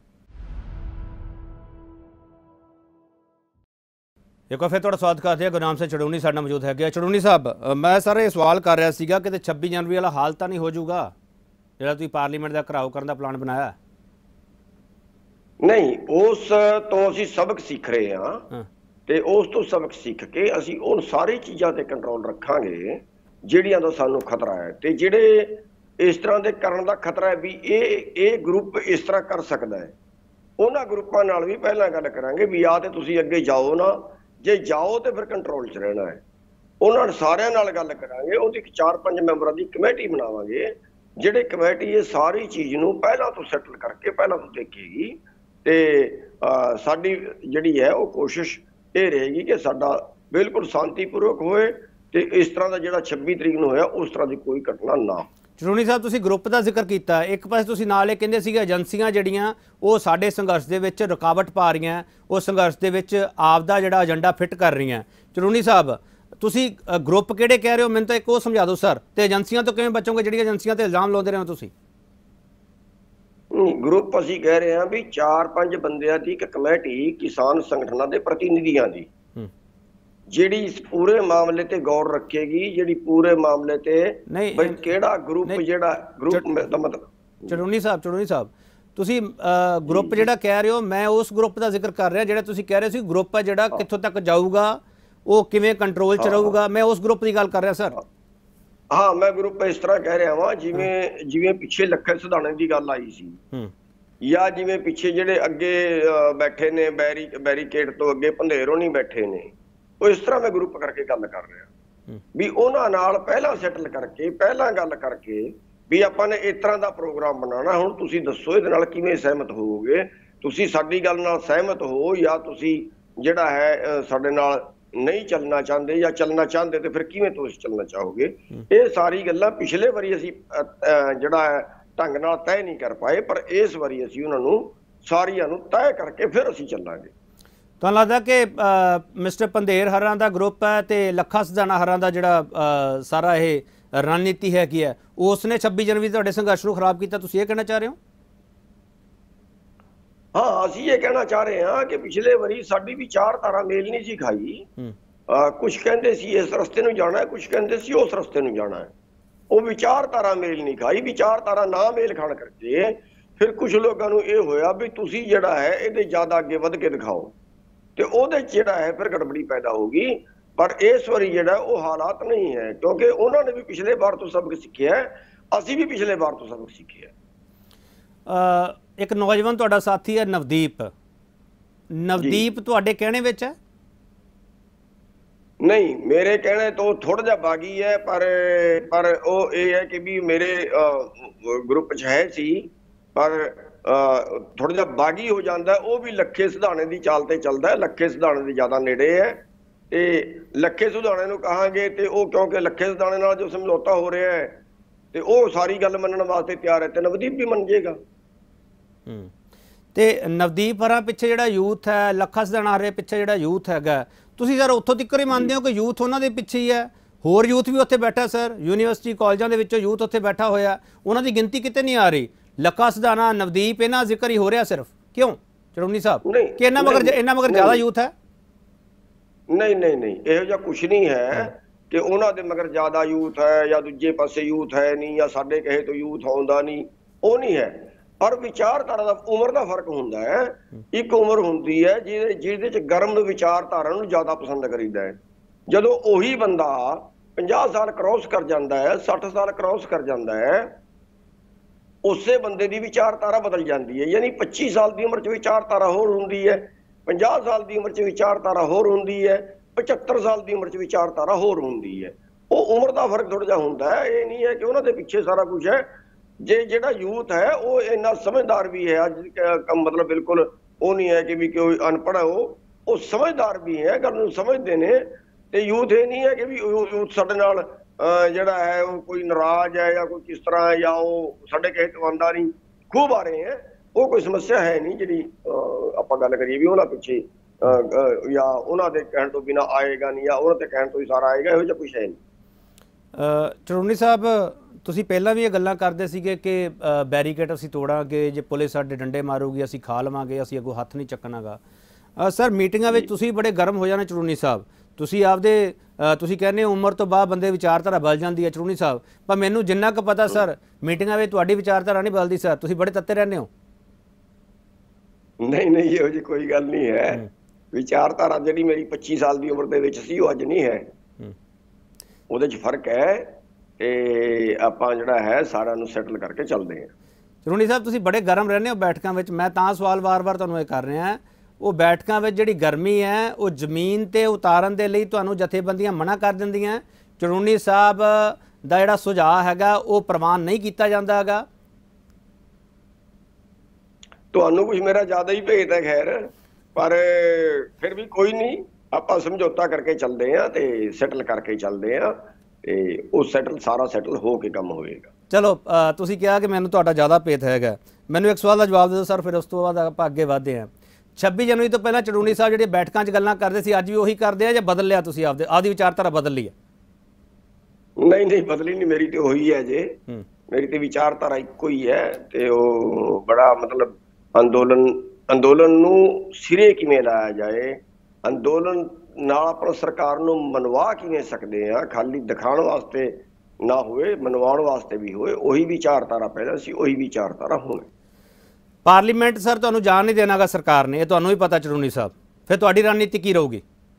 ਇੱਕ ਵਾਰ ਫਿਰ ਤੁਹਾਡਾ ਸਵਾਗਤ ਕਰਦੇ ਹਾਂ। ਗੁਰਨਾਮ ਸਿੰਘ ਚੜੂਨੀ ਸਾਡੇ ਨਾਲ ਮੌਜੂਦ ਹੈਗੇ। ਚੜੂਨੀ ਸਾਹਿਬ, ਮੈਂ ਸਰ ਇਹ ਸਵਾਲ ਕਰ ਰਿਹਾ ਸੀਗਾ ਕਿ 26 ਜਨਵਰੀ ਵਾਲਾ ਹਾਲ ਤਾਂ ਨਹੀਂ ਹੋ ਜਾਊਗਾ ਜਿਹੜਾ ਤੁਸੀਂ ਪਾਰਲੀਮੈਂਟ ਦਾ ਘਿਰਾਓ ਕਰਨ ਦਾ ਪਲਾਨ ਬਣਾਇਆ? ਨਹੀਂ, ਉਸ ਤੋਂ ਅਸੀਂ ਸਬਕ ਸਿੱਖ ਰਹੇ ਹਾਂ, ਤੇ ਉਸ ਤੋਂ ਸਬਕ ਸਿੱਖ ਕੇ ਅਸੀਂ ਉਹ ਸਾਰੀ ਚੀਜ਼ਾਂ ਤੇ ਕੰਟਰੋਲ ਰੱਖਾਂਗੇ ਜਿਹੜੀਆਂ ਦਾ ਸਾਨੂੰ ਖਤਰਾ ਹੈ। ਤੇ ਜਿਹੜੇ ਇਸ ਤਰ੍ਹਾਂ ਦੇ ਕਰਨ ਦਾ ਖਤਰਾ ਹੈ ਵੀ ਇਹ ਗਰੁੱਪ ਇਸ ਤਰ੍ਹਾਂ ਕਰ ਸਕਦਾ ਹੈ, ਉਹਨਾਂ ਗਰੁੱਪਾਂ ਨਾਲ ਵੀ ਪਹਿਲਾਂ ਗੱਲ ਕਰਾਂਗੇ ਵੀ ਆ ਤੇ ਤੁਸੀਂ ਅੱਗੇ ਜਾਓ ਨਾ, ਜੇ ਜਾਓ ਤੇ ਫਿਰ ਕੰਟਰੋਲ 'ਚ ਰਹਿਣਾ ਹੈ। ਉਹਨਾਂ ਸਾਰਿਆਂ ਨਾਲ ਗੱਲ ਕਰਾਂਗੇ, ਉਹਦੀ 4-5 ਮੈਂਬਰਾਂ ਦੀ ਕਮੇਟੀ ਬਣਾਵਾਂਗੇ, ਜਿਹੜੇ ਕਮੇਟੀ ਇਹ ਸਾਰੀ ਚੀਜ਼ ਨੂੰ ਪਹਿਲਾਂ ਤੋਂ ਸੈਟਲ ਕਰਕੇ ਪਹਿਲਾਂ ਤੋਂ ਦੇਖੇਗੀ। ਤੇ ਸਾਡੀ ਜਿਹੜੀ ਹੈ ਉਹ ਕੋਸ਼ਿਸ਼ ਇਹ ਰਹੇਗੀ ਕਿ ਸਾਡਾ ਬਿਲਕੁਲ ਸ਼ਾਂਤੀਪੂਰਵਕ ਹੋਏ ਤੇ ਇਸ ਤਰ੍ਹਾਂ ਦਾ ਜਿਹੜਾ 26 ਤਰੀਕ ਨੂੰ ਹੋਇਆ ਉਸ ਤਰ੍ਹਾਂ ਦੀ ਕੋਈ ਘਟਨਾ ਨਾ। ਚੜੂਨੀ ਸਾਹਿਬ, ਤੁਸੀਂ ਗਰੁੱਪ ਦਾ ਜ਼ਿਕਰ ਕੀਤਾ, ਇੱਕ ਪਾਸੇ ਤੁਸੀਂ ਨਾਲ ਇਹ ਕਹਿੰਦੇ ਸੀਗੇ ਏਜੰਸੀਆਂ ਜਿਹੜੀਆਂ ਉਹ ਸਾਡੇ ਸੰਘਰਸ਼ ਦੇ ਵਿੱਚ ਰੁਕਾਵਟ ਪਾ ਰਹੀਆਂ, ਉਹ ਸੰਘਰਸ਼ ਦੇ ਵਿੱਚ ਆਪਦਾ ਜਿਹੜਾ ਏਜੰਡਾ ਫਿੱਟ ਕਰ ਰਹੀਆਂ। ਚੜੂਨੀ ਸਾਹਿਬ, ਤੁਸੀਂ ਗਰੁੱਪ ਕਿਹੜੇ ਕਹਿ ਰਹੇ ਹੋ, ਮੈਨੂੰ ਤਾਂ ਇੱਕ ਉਹ ਸਮਝਾ ਦਿਓ ਸਰ, ਤੇ ਏਜੰਸੀਆਂ ਤੋਂ ਕਿਵੇਂ ਬਚੋਗੇ ਜਿਹੜੀਆਂ ਏਜੰਸੀਆਂ ਤੇ ਇਲਜ਼ਾਮ ਲਾਉਂਦੇ ਰਹੇ ਹੋ ਤੁਸੀਂ? ਗਰੁੱਪ ਅਸੀਂ ਕਹਿ ਰਹੇ ਹਾਂ ਵੀ 4-5 ਬੰਦਿਆਂ ਦੀ ਇੱਕ ਕਮੇਟੀ, ਕਿਸਾਨ ਸੰਗਠਨਾਂ ਦੇ ਪ੍ਰਤੀਨਿਧੀਆਂ ਦੀ, ਜਿਹੜੀ ਇਸ ਪੂਰੇ ਮਾਮਲੇ ਤੇ ਗੌਰ ਰੱਖੇਗੀ, ਜਿਹੜੀ ਪੂਰੇ ਮਾਮਲੇ ਤੇ ਬਈ ਕਿਹੜਾ ਗਰੁੱਪ ਜਿਹੜਾ ਗਰੁੱਪ ਦਾ ਮਤਲਬ। ਚੜੂਨੀ ਸਾਹਿਬ, ਤੁਸੀਂ ਗਰੁੱਪ ਜਿਹੜਾ ਕਹਿ ਰਹੇ ਹੋ, ਮੈਂ ਉਸ ਗਰੁੱਪ ਦਾ ਜ਼ਿਕਰ ਕਰ ਰਿਹਾ ਜਿਹੜਾ ਤੁਸੀਂ ਕਹਿ ਰਹੇ ਸੀ ਗਰੁੱਪ ਹੈ ਜਿਹੜਾ ਕਿੱਥੋਂ ਤੱਕ ਜਾਊਗਾ, ਉਹ ਕਿਵੇਂ ਕੰਟਰੋਲ 'ਚ ਰਹੂਗਾ, ਮੈਂ ਉਸ ਗਰੁੱਪ ਦੀ ਗੱਲ ਕਰ ਰਿਹਾ ਸਰ। ਹਾਂ, ਮੈਂ ਗਰੁੱਪ ਇਸ ਤਰ੍ਹਾਂ ਕਹਿ ਰਿਹਾ ਵਾਂ ਜਿਵੇਂ ਪਿੱਛੇ ਲੱਖੇ ਸਿਧਾਣੇ ਦੀ ਗੱਲ ਆਈ ਸੀ, ਜਾਂ ਜਿਵੇਂ ਪਿੱਛੇ ਜਿਹੜੇ ਅੱਗੇ ਬੈਠੇ ਨੇ ਬੈਰੀਕੇਡ ਤੋਂ ਅੱਗੇ ਭੰਦੇਰੋਂ ਨਹੀਂ ਬੈਠੇ ਨੇ, ਉਹ ਇਸ ਤਰ੍ਹਾਂ ਮੈਂ ਗਰੁੱਪ ਕਰਕੇ ਗੱਲ ਕਰ ਰਿਹਾ ਵੀ ਉਹਨਾਂ ਨਾਲ ਪਹਿਲਾਂ ਸੈਟਲ ਕਰਕੇ, ਪਹਿਲਾਂ ਗੱਲ ਕਰਕੇ ਵੀ ਆਪਾਂ ਨੇ ਇਸ ਤਰ੍ਹਾਂ ਦਾ ਪ੍ਰੋਗਰਾਮ ਬਣਾਉਣਾ, ਹੁਣ ਤੁਸੀਂ ਦੱਸੋ ਇਹਦੇ ਨਾਲ ਕਿਵੇਂ ਸਹਿਮਤ ਹੋਵੋਗੇ, ਤੁਸੀਂ ਸਾਡੀ ਗੱਲ ਨਾਲ ਸਹਿਮਤ ਹੋ ਜਾਂ ਤੁਸੀਂ ਜਿਹੜਾ ਹੈ ਸਾਡੇ ਨਾਲ ਨਹੀਂ ਚੱਲਣਾ ਚਾਹੁੰਦੇ, ਜਾਂ ਚੱਲਣਾ ਚਾਹੁੰਦੇ ਤੇ ਫਿਰ ਕਿਵੇਂ ਤੁਸੀਂ ਚੱਲਣਾ ਚਾਹੋਗੇ। ਇਹ ਸਾਰੀ ਗੱਲਾਂ ਪਿਛਲੇ ਵਾਰੀ ਅਸੀਂ ਜਿਹੜਾ ਹੈ ਢੰਗ ਨਾਲ ਤੈਅ ਨਹੀਂ ਕਰ ਪਾਏ, ਪਰ ਇਸ ਵਾਰੀ ਅਸੀਂ ਉਹਨਾਂ ਨੂੰ ਸਾਰੀਆਂ ਨੂੰ ਤੈਅ ਕਰਕੇ ਫਿਰ ਅਸੀਂ ਚੱਲਾਂਗੇ। ਤੁਹਾਨੂੰ ਲੱਗਦਾ ਕਿ ਮਿਸਟਰ ਪੰਧੇਰ ਹਰਾਂ ਦਾ ਗਰੁੱਪ ਹੈ ਤੇ ਲੱਖਾ ਸਦਾਨਾ ਹਰਾਂ ਦਾ ਜਿਹੜਾ ਸਾਰਾ ਇਹ ਰਣਨੀਤੀ ਹੈਗੀ ਹੈ, ਉਸਨੇ 26 ਜਨਵਰੀ ਤੁਹਾਡੇ ਸੰਘਰਸ਼ ਨੂੰ ਖਰਾਬ ਕੀਤਾ, ਤੁਸੀਂ ਇਹ ਕਹਿਣਾ ਚਾਹ ਰਹੇ ਹੋ? ਹਾਂ, ਅਸੀਂ ਇਹ ਕਹਿਣਾ ਚਾਹ ਰਹੇ ਹਾਂ ਕਿ ਪਿਛਲੇ ਵਾਰੀ ਸਾਡੀ ਵਿਚਾਰਧਾਰਾ ਮੇਲ ਨਹੀਂ ਸੀ ਖਾਈ। ਕੁਝ ਕਹਿੰਦੇ ਸੀ ਇਸ ਰਸਤੇ ਨੂੰ ਜਾਣਾ ਹੈ, ਕੁਝ ਕਹਿੰਦੇ ਸੀ ਉਸ ਰਸਤੇ ਨੂੰ ਜਾਣਾ ਹੈ। ਉਹ ਵਿਚਾਰਧਾਰਾ ਮੇਲ ਨਹੀਂ ਖਾਈ। ਵਿਚਾਰਧਾਰਾ ਨਾ ਮੇਲ ਖਾਣ ਕਰਕੇ ਫਿਰ ਕੁਝ ਲੋਕਾਂ ਨੂੰ ਇਹ ਹੋਇਆ ਵੀ ਤੁਸੀਂ ਜਿਹੜਾ ਹੈ ਇਹਦੇ ਜ਼ਿਆਦਾ ਅੱਗੇ ਵੱਧ ਕੇ ਦਿਖਾਓ, ਤੇ ਉਹਦੇ ਜਿਹੜਾ ਹੈ ਫਿਰ ਗੜਬੜੀ ਪੈਦਾ ਹੋਗੀ। ਪਰ ਇਸ ਵਾਰੀ ਜਿਹੜਾ ਉਹ ਹਾਲਾਤ ਨਹੀਂ ਹੈ, ਕਿਉਂਕਿ ਉਹਨਾਂ ਨੇ ਵੀ ਪਿਛਲੇ ਵਾਰ ਤੋਂ ਸਬਕ ਸਿੱਖਿਆ, ਅਸੀਂ ਵੀ ਪਿਛਲੇ ਵਾਰ ਤੋਂ ਸਬਕ ਸਿੱਖਿਆ। ਇੱਕ ਨੌਜਵਾਨ ਤੁਹਾਡਾ ਸਾਥੀ ਹੈ ਨਵਦੀਪ, ਨਵਦੀਪ ਤੁਹਾਡੇ ਕਹਿਣੇ ਵਿੱਚ ਹੈ? ਨਹੀਂ, ਮੇਰੇ ਕਹਿਣੇ ਤੋਂ ਥੋੜਾ ਜਿਹਾ ਬਾਗੀ ਹੈ, ਪਰ ਉਹ ਇਹ ਹੈ ਕਿ ਵੀ ਮੇਰੇ ਗਰੁੱਪ 'ਚ ਹੈ ਸੀ, ਪਰ ਥੋੜਾ ਜਿਹਾ ਬਾਗੀ ਹੋ ਜਾਂਦਾ। ਉਹ ਵੀ ਲੱਖੇ ਸਿਧਾਣੇ ਦੀ ਚਾਲ ਤੇ ਚੱਲਦਾ ਹੈ, ਲੱਖੇ ਸਿਧਾਣੇ ਦੇ ਜ਼ਿਆਦਾ ਨੇੜੇ ਹੈ। ਤੇ ਲੱਖੇ ਸਿਧਾਣੇ ਨੂੰ ਕਹਾਂਗੇ ਤੇ ਉਹ, ਕਿਉਂਕਿ ਲੱਖੇ ਸਿਧਾਣੇ ਨਾਲ ਜੋ ਸਮਝੌਤਾ ਹੋ ਰਿਹਾ ਹੈ ਤੇ ਉਹ ਸਾਰੀ ਗੱਲ ਮੰਨਣ ਵਾਸਤੇ ਤਿਆਰ ਹੈ, ਤੇ ਨਵਦੀਪ ਵੀ ਮੰਨ ਜਾਏਗਾ। ਤੇ ਨਵਦੀਪ ਹਰਾਂ ਪਿੱਛੇ ਜਿਹੜਾ ਯੂਥ ਹੈ, ਲੱਖਾ ਸਿਧਾਣਾ ਹਰੇ ਪਿੱਛੇ ਜਿਹੜਾ ਯੂਥ ਹੈਗਾ, ਤੁਸੀਂ ਸਰ ਉੱਥੋਂ ਤੱਕ ਹੀ ਮੰਨਦੇ ਹੋ ਕਿ ਯੂਥ ਉਹਨਾਂ ਦੇ ਪਿੱਛੇ ਹੀ ਹੈ? ਹੋਰ ਯੂਥ ਵੀ ਉੱਥੇ ਬੈਠਾ ਸਰ, ਯੂਨੀਵਰਸਿਟੀ ਕਾਲਜਾਂ ਦੇ ਵਿੱਚੋਂ ਯੂਥ ਉੱਥੇ ਬੈਠਾ ਹੋਇਆ, ਉਹਨਾਂ ਦੀ ਗਿਣਤੀ ਕਿਤੇ ਨਹੀਂ ਆ ਰਹੀ। ਲੱਖਾ ਸਿਧਾਣਾ, ਨਵਦੀਪ, ਇਹਨਾਂ ਜ਼ਿਕਰ ਹੀ ਹੋ ਰਿਹਾ ਸਿਰਫ, ਕਿਉਂ ਚੜੂਨੀ ਸਾਹਿਬ, ਕਿ ਇਹਨਾਂ ਮਗਰ ਜ਼ਿਆਦਾ ਯੂਥ ਹੈ? ਨਹੀਂ ਨਹੀਂ ਨਹੀਂ, ਇਹੋ ਜਿਹਾ ਕੁਛ ਨਹੀਂ ਹੈ ਕਿ ਉਹਨਾਂ ਦੇ ਮਗਰ ਜ਼ਿਆਦਾ ਯੂਥ ਹੈ ਜਾਂ ਦੂਜੇ ਪਾਸੇ ਯੂਥ ਹੈ ਨਹੀਂ, ਜਾਂ ਸਾਡੇ ਕਹੇ ਤੋਂ ਯੂਥ ਆਉਂਦਾ ਨਹੀਂ, ਉਹ ਨਹੀਂ ਹੈ। ਪਰ ਵਿਚਾਰਧਾਰਾ ਦਾ, ਉਮਰ ਦਾ ਫਰਕ ਹੁੰਦਾ ਹੈ। ਇੱਕ ਉਮਰ ਹੁੰਦੀ ਹੈ ਜਿਹਦੇ ਚ ਗਰਮ ਵਿਚਾਰਧਾਰਾ ਨੂੰ ਜ਼ਿਆਦਾ ਪਸੰਦ ਕਰੀਦਾ ਹੈ। ਜਦੋਂ ਉਹੀ ਬੰਦਾ 50 ਸਾਲ ਕ੍ਰੋਸ ਕਰ ਜਾਂਦਾ ਹੈ, 60 ਸਾਲ ਕ੍ਰੋਸ ਕਰ ਜਾਂਦਾ ਹੈ, ਉਸੇ ਬੰਦੇ ਦੀ ਵਿਚਾਰਧਾਰਾ ਬਦਲ ਜਾਂਦੀ ਹੈ। ਯਾਨੀ 25 ਸਾਲ ਦੀ ਉਮਰ 'ਚ ਵਿਚਾਰਧਾਰਾ ਹੋਰ ਹੁੰਦੀ ਹੈ, 50 ਸਾਲ ਦੀ ਉਮਰ 'ਚ ਵਿਚਾਰਧਾਰਾ ਹੋਰ ਹੁੰਦੀ ਹੈ, 75 ਸਾਲ ਦੀ ਉਮਰ 'ਚ ਵਿਚਾਰਧਾਰਾ ਹੋਰ ਹੁੰਦੀ ਹੈ। ਉਹ ਉਮਰ ਦਾ ਫਰਕ ਥੋੜਾ ਜਿਹਾ ਹੁੰਦਾ ਹੈ। ਇਹ ਨਹੀਂ ਹੈ ਕਿ ਉਹਨਾਂ ਦੇ ਪਿੱਛੇ ਸਾਰਾ ਕੁਝ ਹੈ। ਜਿਹੜਾ ਯੂਥ ਹੈ ਉਹ ਇੰਨਾ ਸਮਝਦਾਰ ਵੀ ਹੈ, ਅੱਜ ਮਤਲਬ ਬਿਲਕੁਲ ਉਹ ਨਹੀਂ ਹੈ ਕਿ ਵੀ ਕੋਈ ਅਨਪੜ੍ਹ ਉਹ ਸਮਝਦਾਰ ਵੀ ਹੈ, ਗੱਲ ਨੂੰ ਸਮਝਦੇ ਨੇ। ਤੇ ਯੂਥ ਇਹ ਨਹੀਂ ਹੈ ਕਿ ਵੀ ਯੂਥ ਸਾਡੇ ਨਾਲ ਜਿਹੜਾ ਹੈ ਉਹ ਕੋਈ ਨਾਰਾਜ਼ ਹੈ ਜਾਂ ਕੋਈ ਕਿਸ ਤਰ੍ਹਾਂ ਹੈ, ਜਾਂ ਉਹ ਸਾਡੇ ਕਿਸੇ ਤੋਂ ਆਉਂਦਾ ਨਹੀਂ, ਖੂਬ ਆ ਰਹੇ ਹੈ। ਉਹ ਕੋਈ ਸਮੱਸਿਆ ਹੈ ਨਹੀਂ ਜਿਹੜੀ ਆਪਾਂ ਗੱਲ ਕਰੀਏ ਵੀ ਉਹਨਾਂ ਪਿੱਛੇ ਜਾਂ ਉਹਨਾਂ ਦੇ ਕਹਿਣ ਤੋਂ ਬਿਨਾਂ ਆਏਗਾ ਨਹੀਂ, ਜਾਂ ਉਹਨਾਂ ਦੇ ਕਹਿਣ ਤੋਂ ਹੀ ਸਾਰਾ ਆਏਗਾ, ਇਹੋ ਜਿਹਾ ਕੁਛ ਹੈ ਨਹੀਂ। ਚੜੂਨੀ ਸਾਹਿਬ, ਤੁਸੀਂ ਪਹਿਲਾਂ ਵੀ ਇਹ ਗੱਲਾਂ ਕਰਦੇ ਸੀਗੇ ਕਿ ਬੈਰੀਕੇਡ ਅਸੀਂ ਤੋੜਾਂਗੇ, ਜੇ ਪੁਲਿਸ ਸਾਡੇ ਡੰਡੇ ਮਾਰੂਗੀ ਅਸੀਂ ਖਾ ਲਵਾਂਗੇ, ਅਸੀਂ ਅੱਗੋਂ ਹੱਥ ਨਹੀਂ ਚੱਕਣਾਗਾ। ਸਰ ਮੀਟਿੰਗਾਂ ਵਿੱਚ ਤੁਸੀਂ ਬੜੇ ਗਰਮ ਹੋ ਜਾਣਾ ਚੜੂਨੀ ਸਾਹਿਬ, ਤੁਸੀਂ ਆਪਦੇ ਤੁਸੀਂ ਕਹਿੰਦੇ ਹੋ ਉਮਰ ਤੋਂ ਬਾਅਦ ਬੰਦੇ ਵਿਚਾਰਧਾਰਾ ਬਦਲ ਜਾਂਦੀ ਹੈ ਚੜੂਨੀ ਸਾਹਿਬ, ਪਰ ਮੈਨੂੰ ਜਿੰਨਾ ਕੁ ਪਤਾ ਸਰ ਮੀਟਿੰਗਾਂ ਵਿੱਚ ਤੁਹਾਡੀ ਵਿਚਾਰਧਾਰਾ ਨਹੀਂ ਬਦਲਦੀ ਸਰ, ਤੁਸੀਂ ਬੜੇ ਤੱਤੇ ਰਹਿੰਦੇ ਹੋ। ਨਹੀਂ ਨਹੀਂ, ਇਹੋ ਜਿਹੀ ਕੋਈ ਗੱਲ ਨਹੀਂ ਹੈ। ਵਿਚਾਰਧਾਰਾ ਜਿਹੜੀ ਮੇਰੀ 25 ਸਾਲ ਦੀ ਉਮਰ ਦੇ ਵਿੱਚ ਸੀ ਉਹ ਅੱਜ ਨਹੀਂ ਹੈ, ਉਹਦੇ 'ਚ ਫਰਕ ਹੈ। ਤੇ ਆਪਾਂ ਜਿਹੜਾ ਹੈ ਸਾਰਿਆਂ ਨੂੰ ਸੈਟਲ ਕਰਕੇ ਚੱਲਦੇ ਹਾਂ। ਚੜੂਨੀ ਸਾਹਿਬ, ਤੁਸੀਂ ਬੜੇ ਗਰਮ ਰਹਿੰਦੇ ਹੋ ਬੈਠਕਾਂ ਵਿੱਚ, ਮੈਂ ਤਾਂ ਸਵਾਲ ਵਾਰ-ਵਾਰ ਤੁਹਾਨੂੰ ਇਹ ਕਰ ਰਿਹਾ, ਉਹ ਬੈਠਕਾਂ ਵਿੱਚ ਜਿਹੜੀ ਗਰਮੀ ਹੈ ਉਹ ਜ਼ਮੀਨ ਤੇ ਉਤਾਰਨ ਦੇ ਲਈ ਤੁਹਾਨੂੰ ਜਥੇਬੰਦੀਆਂ ਮਨਾ ਕਰ ਦਿੰਦੀਆਂ, ਚੜੂਨੀ ਸਾਹਿਬ ਦਾ ਜਿਹੜਾ ਸੁਝਾਅ ਹੈਗਾ ਉਹ ਪ੍ਰਵਾਨ ਨਹੀਂ ਕੀਤਾ ਜਾਂਦਾ ਹੈਗਾ? ਤੁਹਾਨੂੰ ਕੁਝ ਮੇਰਾ ਜ਼ਿਆਦਾ ਹੀ ਭੇਤ ਹੈ ਖੈਰ, ਪਰ ਫਿਰ ਵੀ ਕੋਈ ਨਹੀਂ, ਆਪਾਂ ਸਮਝੌਤਾ ਕਰਕੇ ਚੱਲਦੇ ਹਾਂ ਤੇ ਸੈਟਲ ਕਰਕੇ ਚੱਲਦੇ ਹਾਂ, ਤੇ ਉਹ ਸਾਰਾ ਸੈਟਲ ਹੋ ਕੇ ਕੰਮ ਹੋਏਗਾ। ਚਲੋ, ਤੁਸੀਂ ਕਿਹਾ ਕਿ ਮੈਨੂੰ ਤੁਹਾਡਾ ਜ਼ਿਆਦਾ ਭੇਤ ਹੈਗਾ, ਮੈਨੂੰ ਇੱਕ ਸਵਾਲ ਦਾ ਜਵਾਬ ਦੇ ਦਿਓ ਸਰ, ਫਿਰ ਉਸ ਤੋਂ ਬਾਅਦ ਆਪਾਂ ਅੱਗੇ ਵਧਦੇ ਹਾਂ। 26 ਜਨਵਰੀ ਤੋਂ ਪਹਿਲਾਂ ਚੜੂਨੀ ਸਾਹਿਬ ਜਿਹੜੇ ਬੈਠਕਾਂ 'ਚ ਗੱਲਾਂ ਕਰਦੇ ਸੀ, ਅੱਜ ਵੀ ਉਹੀ ਕਰਦੇ ਆ ਜਾਂ ਬਦਲ ਲਿਆ ਤੁਸੀਂ? ਆਪਦੀ ਵਿਚਾਰਧਾਰਾ ਬਦਲ ਲਈ ਹੈ? ਨਹੀਂ ਨਹੀਂ, ਬਦਲੀ ਨਹੀਂ, ਮੇਰੀ ਤੇ ਉਹੀ ਹੈ ਜੇ, ਮੇਰੀ ਤੇ ਵਿਚਾਰਧਾਰਾ ਇੱਕੋ ਹੀ ਹੈ। ਤੇ ਉਹ ਬੜਾ ਮਤਲਬ ਅੰਦੋਲਨ ਨੂੰ ਸਿਰੇ ਕਿਵੇਂ ਲਾਇਆ ਜਾਏ, ਅੰਦੋਲਨ ਨਾਲ ਆਪਣਾ ਸਰਕਾਰ ਨੂੰ ਮਨਵਾ ਕਿਵੇਂ ਸਕਦੇ ਆ, ਖਾਲੀ ਦਿਖਾਉਣ ਵਾਸਤੇ ਨਾ ਹੋਏ, ਮਨਵਾਉਣ ਵਾਸਤੇ ਵੀ ਹੋਏ, ਉਹੀ ਵਿਚਾਰਧਾਰਾ ਪਹਿਲਾਂ ਸੀ, ਉਹੀ ਵਿਚਾਰਧਾਰਾ ਹੁਣ। ਪਾਰਲੀਮੈਂਟ ਸਰ ਤੁਹਾਨੂੰ ਜਾਣ ਨਹੀਂ ਦੇਣਾਗਾ ਸਰਕਾਰ ਨੇ, ਇਹ ਤੁਹਾਨੂੰ ਵੀ ਪਤਾ ਚੜੂਨੀ ਸਾਹਿਬ, ਫਿਰ ਤੁਹਾਡੀ ਰਣਨੀਤੀ ਕੀ ਰਹੂਗੀ?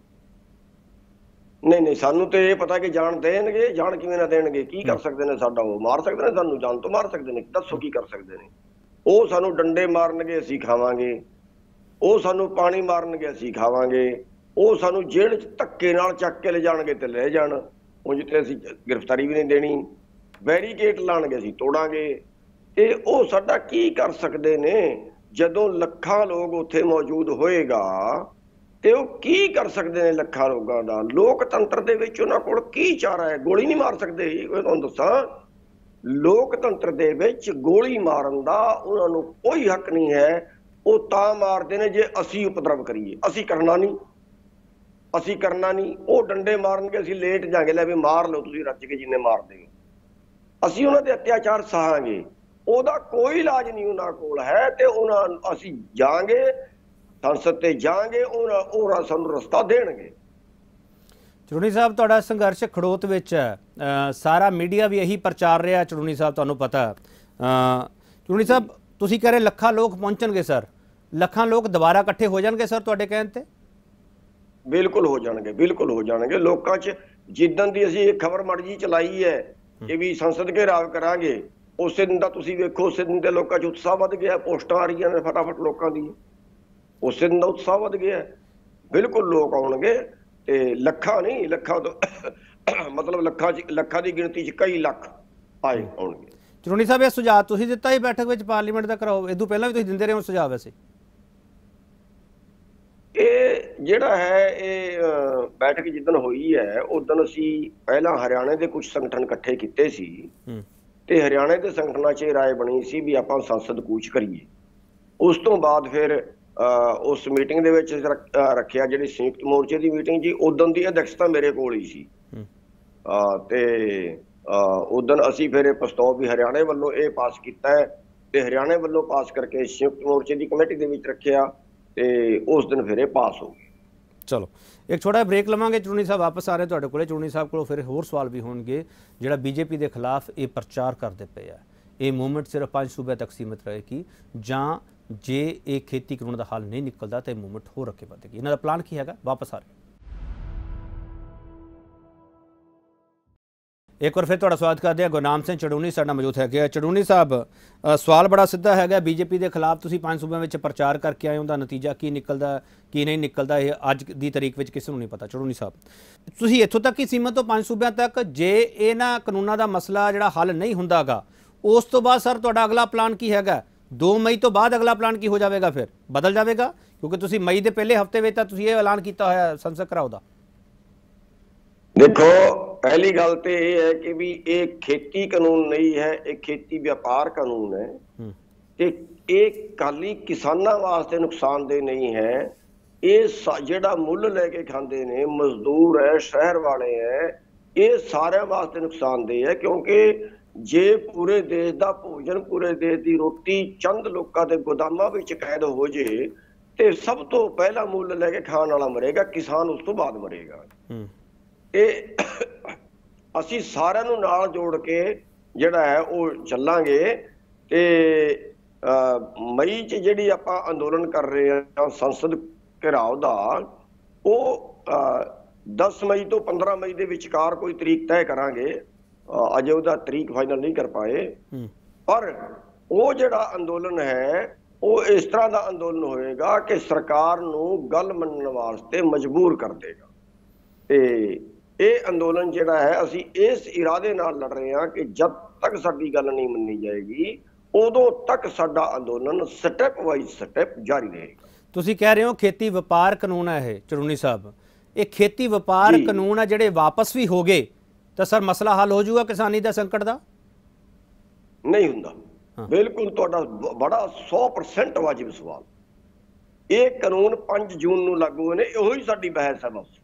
ਨਹੀਂ ਨਹੀਂ, ਸਾਨੂੰ ਤੇ ਇਹ ਪਤਾ ਕਿ ਜਾਣ ਦੇਣਗੇ, ਜਾਣ ਕਿਵੇਂ ਨਾ ਦੇਣਗੇ, ਕੀ ਕਰ ਸਕਦੇ ਨੇ ਸਾਡਾ? ਉਹ ਮਾਰ ਸਕਦੇ ਨੇ ਸਾਨੂੰ, ਜਾਨ ਤੋਂ ਮਾਰ ਸਕਦੇ ਨੇ, ਦੱਸੋ ਕੀ ਕਰ ਸਕਦੇ ਨੇ? ਉਹ ਸਾਨੂੰ ਡੰਡੇ ਮਾਰਨਗੇ ਅਸੀਂ ਖਾਵਾਂਗੇ, ਉਹ ਸਾਨੂੰ ਪਾਣੀ ਮਾਰਨਗੇ ਅਸੀਂ ਖਾਵਾਂਗੇ, ਉਹ ਸਾਨੂੰ ਜੇਲ੍ਹ 'ਚ ਧੱਕੇ ਨਾਲ ਚੱਕ ਕੇ ਲੈ ਜਾਣਗੇ ਤੇ ਲੈ ਜਾਣ, ਉਂਝ ਤੇ ਅਸੀਂ ਗ੍ਰਿਫਤਾਰੀ ਵੀ ਨਹੀਂ ਦੇਣੀ, ਬੈਰੀਕੇਡ ਲਾਣਗੇ ਅਸੀਂ ਤੋੜਾਂਗੇ, ਤੇ ਉਹ ਸਾਡਾ ਕੀ ਕਰ ਸਕਦੇ ਨੇ? ਜਦੋਂ ਲੱਖਾਂ ਲੋਕ ਉੱਥੇ ਮੌਜੂਦ ਹੋਏਗਾ ਤੇ ਉਹ ਕੀ ਕਰ ਸਕਦੇ ਨੇ ਲੱਖਾਂ ਲੋਕਾਂ ਦਾ? ਲੋਕਤੰਤਰ ਦੇ ਵਿੱਚ ਉਹਨਾਂ ਕੋਲ ਕੀ ਚਾਰਾ ਹੈ? ਗੋਲੀ ਨਹੀਂ ਮਾਰ ਸਕਦੇ। ਮੈਂ ਤੁਹਾਨੂੰ ਦੱਸਾਂ, ਲੋਕਤੰਤਰ ਦੇ ਵਿੱਚ ਗੋਲੀ ਮਾਰਨ ਦਾ ਉਹਨਾਂ ਨੂੰ ਕੋਈ ਹੱਕ ਨਹੀਂ ਹੈ। ਉਹ ਤਾਂ ਮਾਰਦੇ ਨੇ ਜੇ ਅਸੀਂ ਉਪਦਰਵ ਕਰੀਏ। ਅਸੀਂ ਕਰਨਾ ਨਹੀਂ, ਅਸੀਂ ਕਰਨਾ ਨਹੀਂ। ਉਹ ਡੰਡੇ ਮਾਰਨਗੇ, ਅਸੀਂ ਲੇਟ ਜਾਾਂਗੇ, ਲੈ ਵੀ ਮਾਰ ਲਓ ਤੁਸੀਂ ਰੱਜ ਕੇ ਜਿੰਨੇ ਮਾਰਦੇ ਹੋ। ਅਸੀਂ ਉਹਨਾਂ ਦੇ ਅਤਿਆਚਾਰ ਸਹਾਂਗੇ, ਉਹਦਾ ਕੋਈ ਇਲਾਜ ਨਹੀਂ ਉਹਨਾਂ ਕੋਲ ਹੈ। ਤੇ ਉਹਨਾਂ ਅਸੀਂ ਜਾਾਂਗੇ ਸੰਸਦ ਤੇ ਜਾਾਂਗੇ, ਉਹ ਸਾਨੂੰ ਰਸਤਾ ਦੇਣਗੇ। ਚੜੂਨੀ ਸਾਹਿਬ, ਤੁਹਾਡਾ ਸੰਘਰਸ਼ ਖੜੋਤ ਵਿੱਚ ਹੈ, ਸਾਰਾ ਮੀਡੀਆ ਵੀ ਇਹੀ ਪ੍ਰਚਾਰ ਰਿਹਾ ਚੜੂਨੀ ਸਾਹਿਬ, ਤੁਹਾਨੂੰ ਪਤਾ। ਚੜੂਨੀ ਸਾਹਿਬ, ਤੁਸੀਂ ਕਹਿ ਰਹੇ ਲੱਖਾਂ ਲੋਕ ਪਹੁੰਚਣਗੇ ਸਰ, ਲੱਖਾਂ ਲੋਕ ਦੁਬਾਰਾ ਇਕੱਠੇ ਹੋ ਜਾਣਗੇ ਸਰ ਤੁਹਾਡੇ ਕਹਿਣ ਤੇ? ਬਿਲਕੁਲ ਹੋ ਜਾਣਗੇ, ਬਿਲਕੁਲ ਹੋ ਜਾਣਗੇ। ਲੋਕਾਂ 'ਚ ਜਿੱਦਣ ਦੀ ਅਸੀਂ ਇਹ ਖਬਰ ਮਰਜੀ ਚਲਾਈ ਹੈ ਕਿ ਵੀ ਸੰਸਦ ਘੇਰਾਵ ਕਰਾਂਗੇ, ਉਸੇ ਦਿਨ ਦਾ ਤੁਸੀਂ ਵੇਖੋ, ਉਸੇ ਦਿਨ ਦੇ ਲੋਕਾਂ 'ਚ ਉਤਸ਼ਾਹ ਵੱਧ ਗਿਆ। ਪੋਸਟਾਂ ਆ ਰਹੀਆਂ ਨੇ ਫਟਾਫਟ ਲੋਕਾਂ ਦੀ, ਉਸੇ ਦਿਨ ਦਾ ਉਤਸ਼ਾਹ ਵੱਧ ਗਿਆ। ਬਿਲਕੁਲ ਲੋਕ ਆਉਣਗੇ ਤੇ ਲੱਖਾਂ ਨਹੀਂ, ਲੱਖਾਂ ਤੋਂ ਮਤਲਬ ਲੱਖਾਂ ਦੀ ਗਿਣਤੀ 'ਚ ਕਈ ਲੱਖ ਆਉਣਗੇ। ਚੜੂਨੀ ਸਾਹਿਬ, ਇਹ ਸੁਝਾਅ ਤੁਸੀਂ ਦਿੱਤਾ ਹੀ ਬੈਠਕ ਵਿੱਚ ਪਾਰਲੀਮੈਂਟ ਦਾ ਕਰਾਓ, ਇਹ ਤੋਂ ਪਹਿਲਾਂ ਵੀ ਤੁਸੀਂ ਦਿੰਦੇ ਰਹੇ ਹੋ ਸੁਝਾਅ? ਵੈਸੇ ਇਹ ਜਿਹੜਾ ਹੈ, ਇਹ ਬੈਠਕ ਜਿੱਦਣ ਹੋਈ ਹੈ ਉਦੋਂ ਅਸੀਂ ਪਹਿਲਾਂ ਹਰਿਆਣੇ ਦੇ ਕੁਝ ਸੰਗਠਨ ਇਕੱਠੇ ਕੀਤੇ ਸੀ ਤੇ ਹਰਿਆਣੇ ਦੇ ਸੰਗਠਨਾਂ 'ਚ ਇਹ ਰਾਏ ਬਣੀ ਸੀ ਵੀ ਆਪਾਂ ਸੰਸਦ ਕੂਚ ਕਰੀਏ। ਉਸ ਤੋਂ ਬਾਅਦ ਫਿਰ ਉਸ ਮੀਟਿੰਗ ਦੇ ਵਿੱਚ ਰੱਖਿਆ, ਜਿਹੜੀ ਸੰਯੁਕਤ ਮੋਰਚੇ ਦੀ ਮੀਟਿੰਗ ਜੀ, ਉਦੋਂ ਦੀ ਅਧਿਕਸ਼ਤਾ ਮੇਰੇ ਕੋਲ ਹੀ ਸੀ। ਤੇ ਉਦੋਂ ਅਸੀਂ ਫਿਰ ਇਹ ਪ੍ਰਸਤਾਵ ਵੀ ਹਰਿਆਣੇ ਵੱਲੋਂ ਇਹ ਪਾਸ ਕੀਤਾ ਹੈ ਤੇ ਹਰਿਆਣੇ ਵੱਲੋਂ ਪਾਸ ਕਰਕੇ ਸੰਯੁਕਤ ਮੋਰਚੇ ਦੀ ਕਮੇਟੀ ਦੇ ਵਿੱਚ ਰੱਖਿਆ ਤੇ ਉਸ ਦਿਨ ਫਿਰ ਇਹ ਪਾਸ ਹੋ ਗਿਆ। ਚਲੋ ਇੱਕ ਛੋਟਾ ਬ੍ਰੇਕ ਲਵਾਂਗੇ। ਚੜੂਨੀ ਸਾਹਿਬ ਵਾਪਸ ਆ ਰਹੇ ਤੁਹਾਡੇ ਕੋਲੇ। ਚੜੂਨੀ ਸਾਹਿਬ ਕੋਲੋਂ ਫਿਰ ਹੋਰ ਸਵਾਲ ਵੀ ਹੋਣਗੇ। ਜਿਹੜਾ ਬੀਜੇਪੀ ਦੇ ਖਿਲਾਫ ਇਹ ਪ੍ਰਚਾਰ ਕਰਦੇ ਪਏ ਆ, ਇਹ ਮੂਵਮੈਂਟ ਸਿਰਫ 5 ਸੂਬਿਆਂ ਤੱਕ ਸੀਮਿਤ ਰਹੇਗੀ ਜਾਂ ਜੇ ਇਹ ਖੇਤੀ ਕਾਨੂੰਨ ਦਾ ਹੱਲ ਨਹੀਂ ਨਿਕਲਦਾ ਤਾਂ ਇਹ ਮੂਵਮੈਂਟ ਹੋਰ ਅੱਗੇ ਵਧੇਗੀ? ਇਹਨਾਂ ਦਾ ਪਲਾਨ ਕੀ ਹੈਗਾ? ਵਾਪਸ ਆ ਰਹੇ। ਇੱਕ ਵਾਰ ਫਿਰ ਤੁਹਾਡਾ ਸਵਾਗਤ ਕਰਦੇ ਹਾਂ। ਗੁਰਨਾਮ ਸਿੰਘ ਚੜੂਨੀ ਸਾਡੇ ਨਾਲ ਮੌਜੂਦ ਹੈਗੇ। ਚੜੂਨੀ ਸਾਹਿਬ, ਸਵਾਲ ਬੜਾ ਸਿੱਧਾ ਹੈਗਾ, ਬੀਜੇਪੀ ਦੇ ਖਿਲਾਫ ਤੁਸੀਂ 5 ਸੂਬਿਆਂ ਵਿੱਚ ਪ੍ਰਚਾਰ ਕਰਕੇ ਆਏ ਹੋ, ਉਹਦਾ ਨਤੀਜਾ ਕੀ ਨਿਕਲਦਾ ਕੀ ਨਹੀਂ ਨਿਕਲਦਾ ਇਹ ਅੱਜ ਦੀ ਤਾਰੀਖ ਵਿੱਚ ਕਿਸੇ ਨੂੰ ਨਹੀਂ ਪਤਾ। ਚੜੂਨੀ ਸਾਹਿਬ, ਤੁਸੀਂ ਇੱਥੋਂ ਤੱਕ ਹੀ ਸੀਮਤ ਹੋ 5 ਸੂਬਿਆਂ ਤੱਕ? ਜੇ ਇਹਨਾਂ ਕਾਨੂੰਨਾਂ ਦਾ ਮਸਲਾ ਜਿਹੜਾ ਹੱਲ ਨਹੀਂ ਹੁੰਦਾਗਾ, ਉਸ ਤੋਂ ਬਾਅਦ ਸਰ ਤੁਹਾਡਾ ਅਗਲਾ ਪਲਾਨ ਕੀ ਹੈਗਾ? 2 ਮਈ ਤੋਂ ਬਾਅਦ ਅਗਲਾ ਪਲਾਨ ਕੀ ਹੋ ਜਾਵੇਗਾ? ਫਿਰ ਬਦਲ ਜਾਵੇਗਾ? ਕਿਉਂਕਿ ਤੁਸੀਂ ਮਈ ਦੇ ਪਹਿਲੇ ਹਫ਼ਤੇ ਵਿੱਚ ਤਾਂ ਤੁਸੀਂ ਇਹ ਐਲਾਨ ਕੀਤਾ ਹੋਇਆ ਸੰਸਦ ਘਿਰਾਓ ਦਾ। ਦੇਖੋ, ਪਹਿਲੀ ਗੱਲ ਤੇ ਇਹ ਹੈ ਕਿ ਵੀ ਇਹ ਖੇਤੀ ਕਾਨੂੰਨ ਨਹੀਂ ਹੈ, ਇਹ ਖੇਤੀ ਵਪਾਰ ਕਾਨੂੰਨ ਹੈ ਤੇ ਇਹ ਖਾਲੀ ਕਿਸਾਨਾਂ ਵਾਸਤੇ ਨੁਕਸਾਨਦੇਹ ਨਹੀਂ ਹੈ। ਇਹ ਜਿਹੜਾ ਮੁੱਲ ਲੈ ਕੇ ਖਾਂਦੇ ਨੇ, ਮਜ਼ਦੂਰ ਹੈ, ਸ਼ਹਿਰ ਵਾਲੇ ਹੈ, ਇਹ ਸਾਰਿਆਂ ਵਾਸਤੇ ਨੁਕਸਾਨਦੇਹ ਹੈ। ਕਿਉਂਕਿ ਜੇ ਪੂਰੇ ਦੇਸ਼ ਦਾ ਭੋਜਨ, ਪੂਰੇ ਦੇਸ਼ ਦੀ ਰੋਟੀ ਚੰਦ ਲੋਕਾਂ ਦੇ ਗੋਦਾਮਾਂ ਵਿੱਚ ਕੈਦ ਹੋ ਜੇ ਤੇ ਸਭ ਤੋਂ ਪਹਿਲਾਂ ਮੁੱਲ ਲੈ ਕੇ ਖਾਣ ਵਾਲਾ ਮਰੇਗਾ, ਕਿਸਾਨ ਉਸ ਤੋਂ ਬਾਅਦ ਮਰੇਗਾ। ਇਹ ਅਸੀਂ ਸਾਰਿਆਂ ਨੂੰ ਨਾਲ ਜੋੜ ਕੇ ਜਿਹੜਾ ਹੈ ਉਹ ਚੱਲਾਂਗੇ ਤੇ ਮਈ 'ਚ ਜਿਹੜੀ ਆਪਾਂ ਅੰਦੋਲਨ ਕਰ ਰਹੇ ਹਾਂ ਸੰਸਦ ਘਿਰਾਓ ਦਾ, ਉਹ 10 ਮਈ ਤੋਂ 15 ਮਈ ਦੇ ਵਿਚਕਾਰ ਕੋਈ ਤਰੀਕ ਤੈਅ ਕਰਾਂਗੇ। ਅਜੇ ਉਹਦਾ ਤਰੀਕ ਫਾਈਨਲ ਨਹੀਂ ਕਰ ਪਾਏ, ਪਰ ਉਹ ਜਿਹੜਾ ਅੰਦੋਲਨ ਹੈ ਉਹ ਇਸ ਤਰ੍ਹਾਂ ਦਾ ਅੰਦੋਲਨ ਹੋਏਗਾ ਕਿ ਸਰਕਾਰ ਨੂੰ ਗੱਲ ਮੰਨਣ ਵਾਸਤੇ ਮਜਬੂਰ ਕਰ ਦੇਗਾ। ਤੇ ਇਹ ਅੰਦੋਲਨ ਜਿਹੜਾ ਹੈ, ਅਸੀਂ ਇਸ ਇਰਾਦੇ ਨਾਲ ਲੜ ਰਹੇ ਹਾਂ ਕਿ ਜਦ ਤੱਕ ਸਾਡੀ ਗੱਲ ਨਹੀਂ ਮੰਨੀ ਜਾਏਗੀ ਉਦੋਂ ਤੱਕ ਸਾਡਾ ਅੰਦੋਲਨ ਸਟੈਪ ਵਾਈਜ਼ ਸਟੈਪ ਜਾਰੀ ਰਹੇਗਾ। ਤੁਸੀਂ ਕਹਿ ਰਹੇ ਹੋ ਖੇਤੀ ਵਪਾਰ ਕਾਨੂੰਨ ਹੈ ਇਹ, ਚੜੂਨੀ ਸਾਹਿਬ, ਇਹ ਖੇਤੀ ਵਪਾਰ ਕਾਨੂੰਨ ਹੈ, ਜਿਹੜੇ ਵਾਪਸ ਵੀ ਹੋ ਗਏ ਤਾਂ ਸਰ ਮਸਲਾ ਹੱਲ ਹੋ ਜਾਊਗਾ ਕਿਸਾਨੀ ਦਾ ਸੰਕਟ ਦਾ? ਨਹੀਂ ਹੁੰਦਾ। ਬਿਲਕੁਲ ਤੁਹਾਡਾ ਬੜਾ 100% ਵਾਜਿਬ ਸਵਾਲ। ਇਹ ਕਾਨੂੰਨ 5 ਜੂਨ ਨੂੰ ਲਾਗੂ ਹੋਏ ਨੇ, ਇਹੋ ਹੀ ਸਾਡੀ ਬਹਿਸ ਹੈ ਬਸ।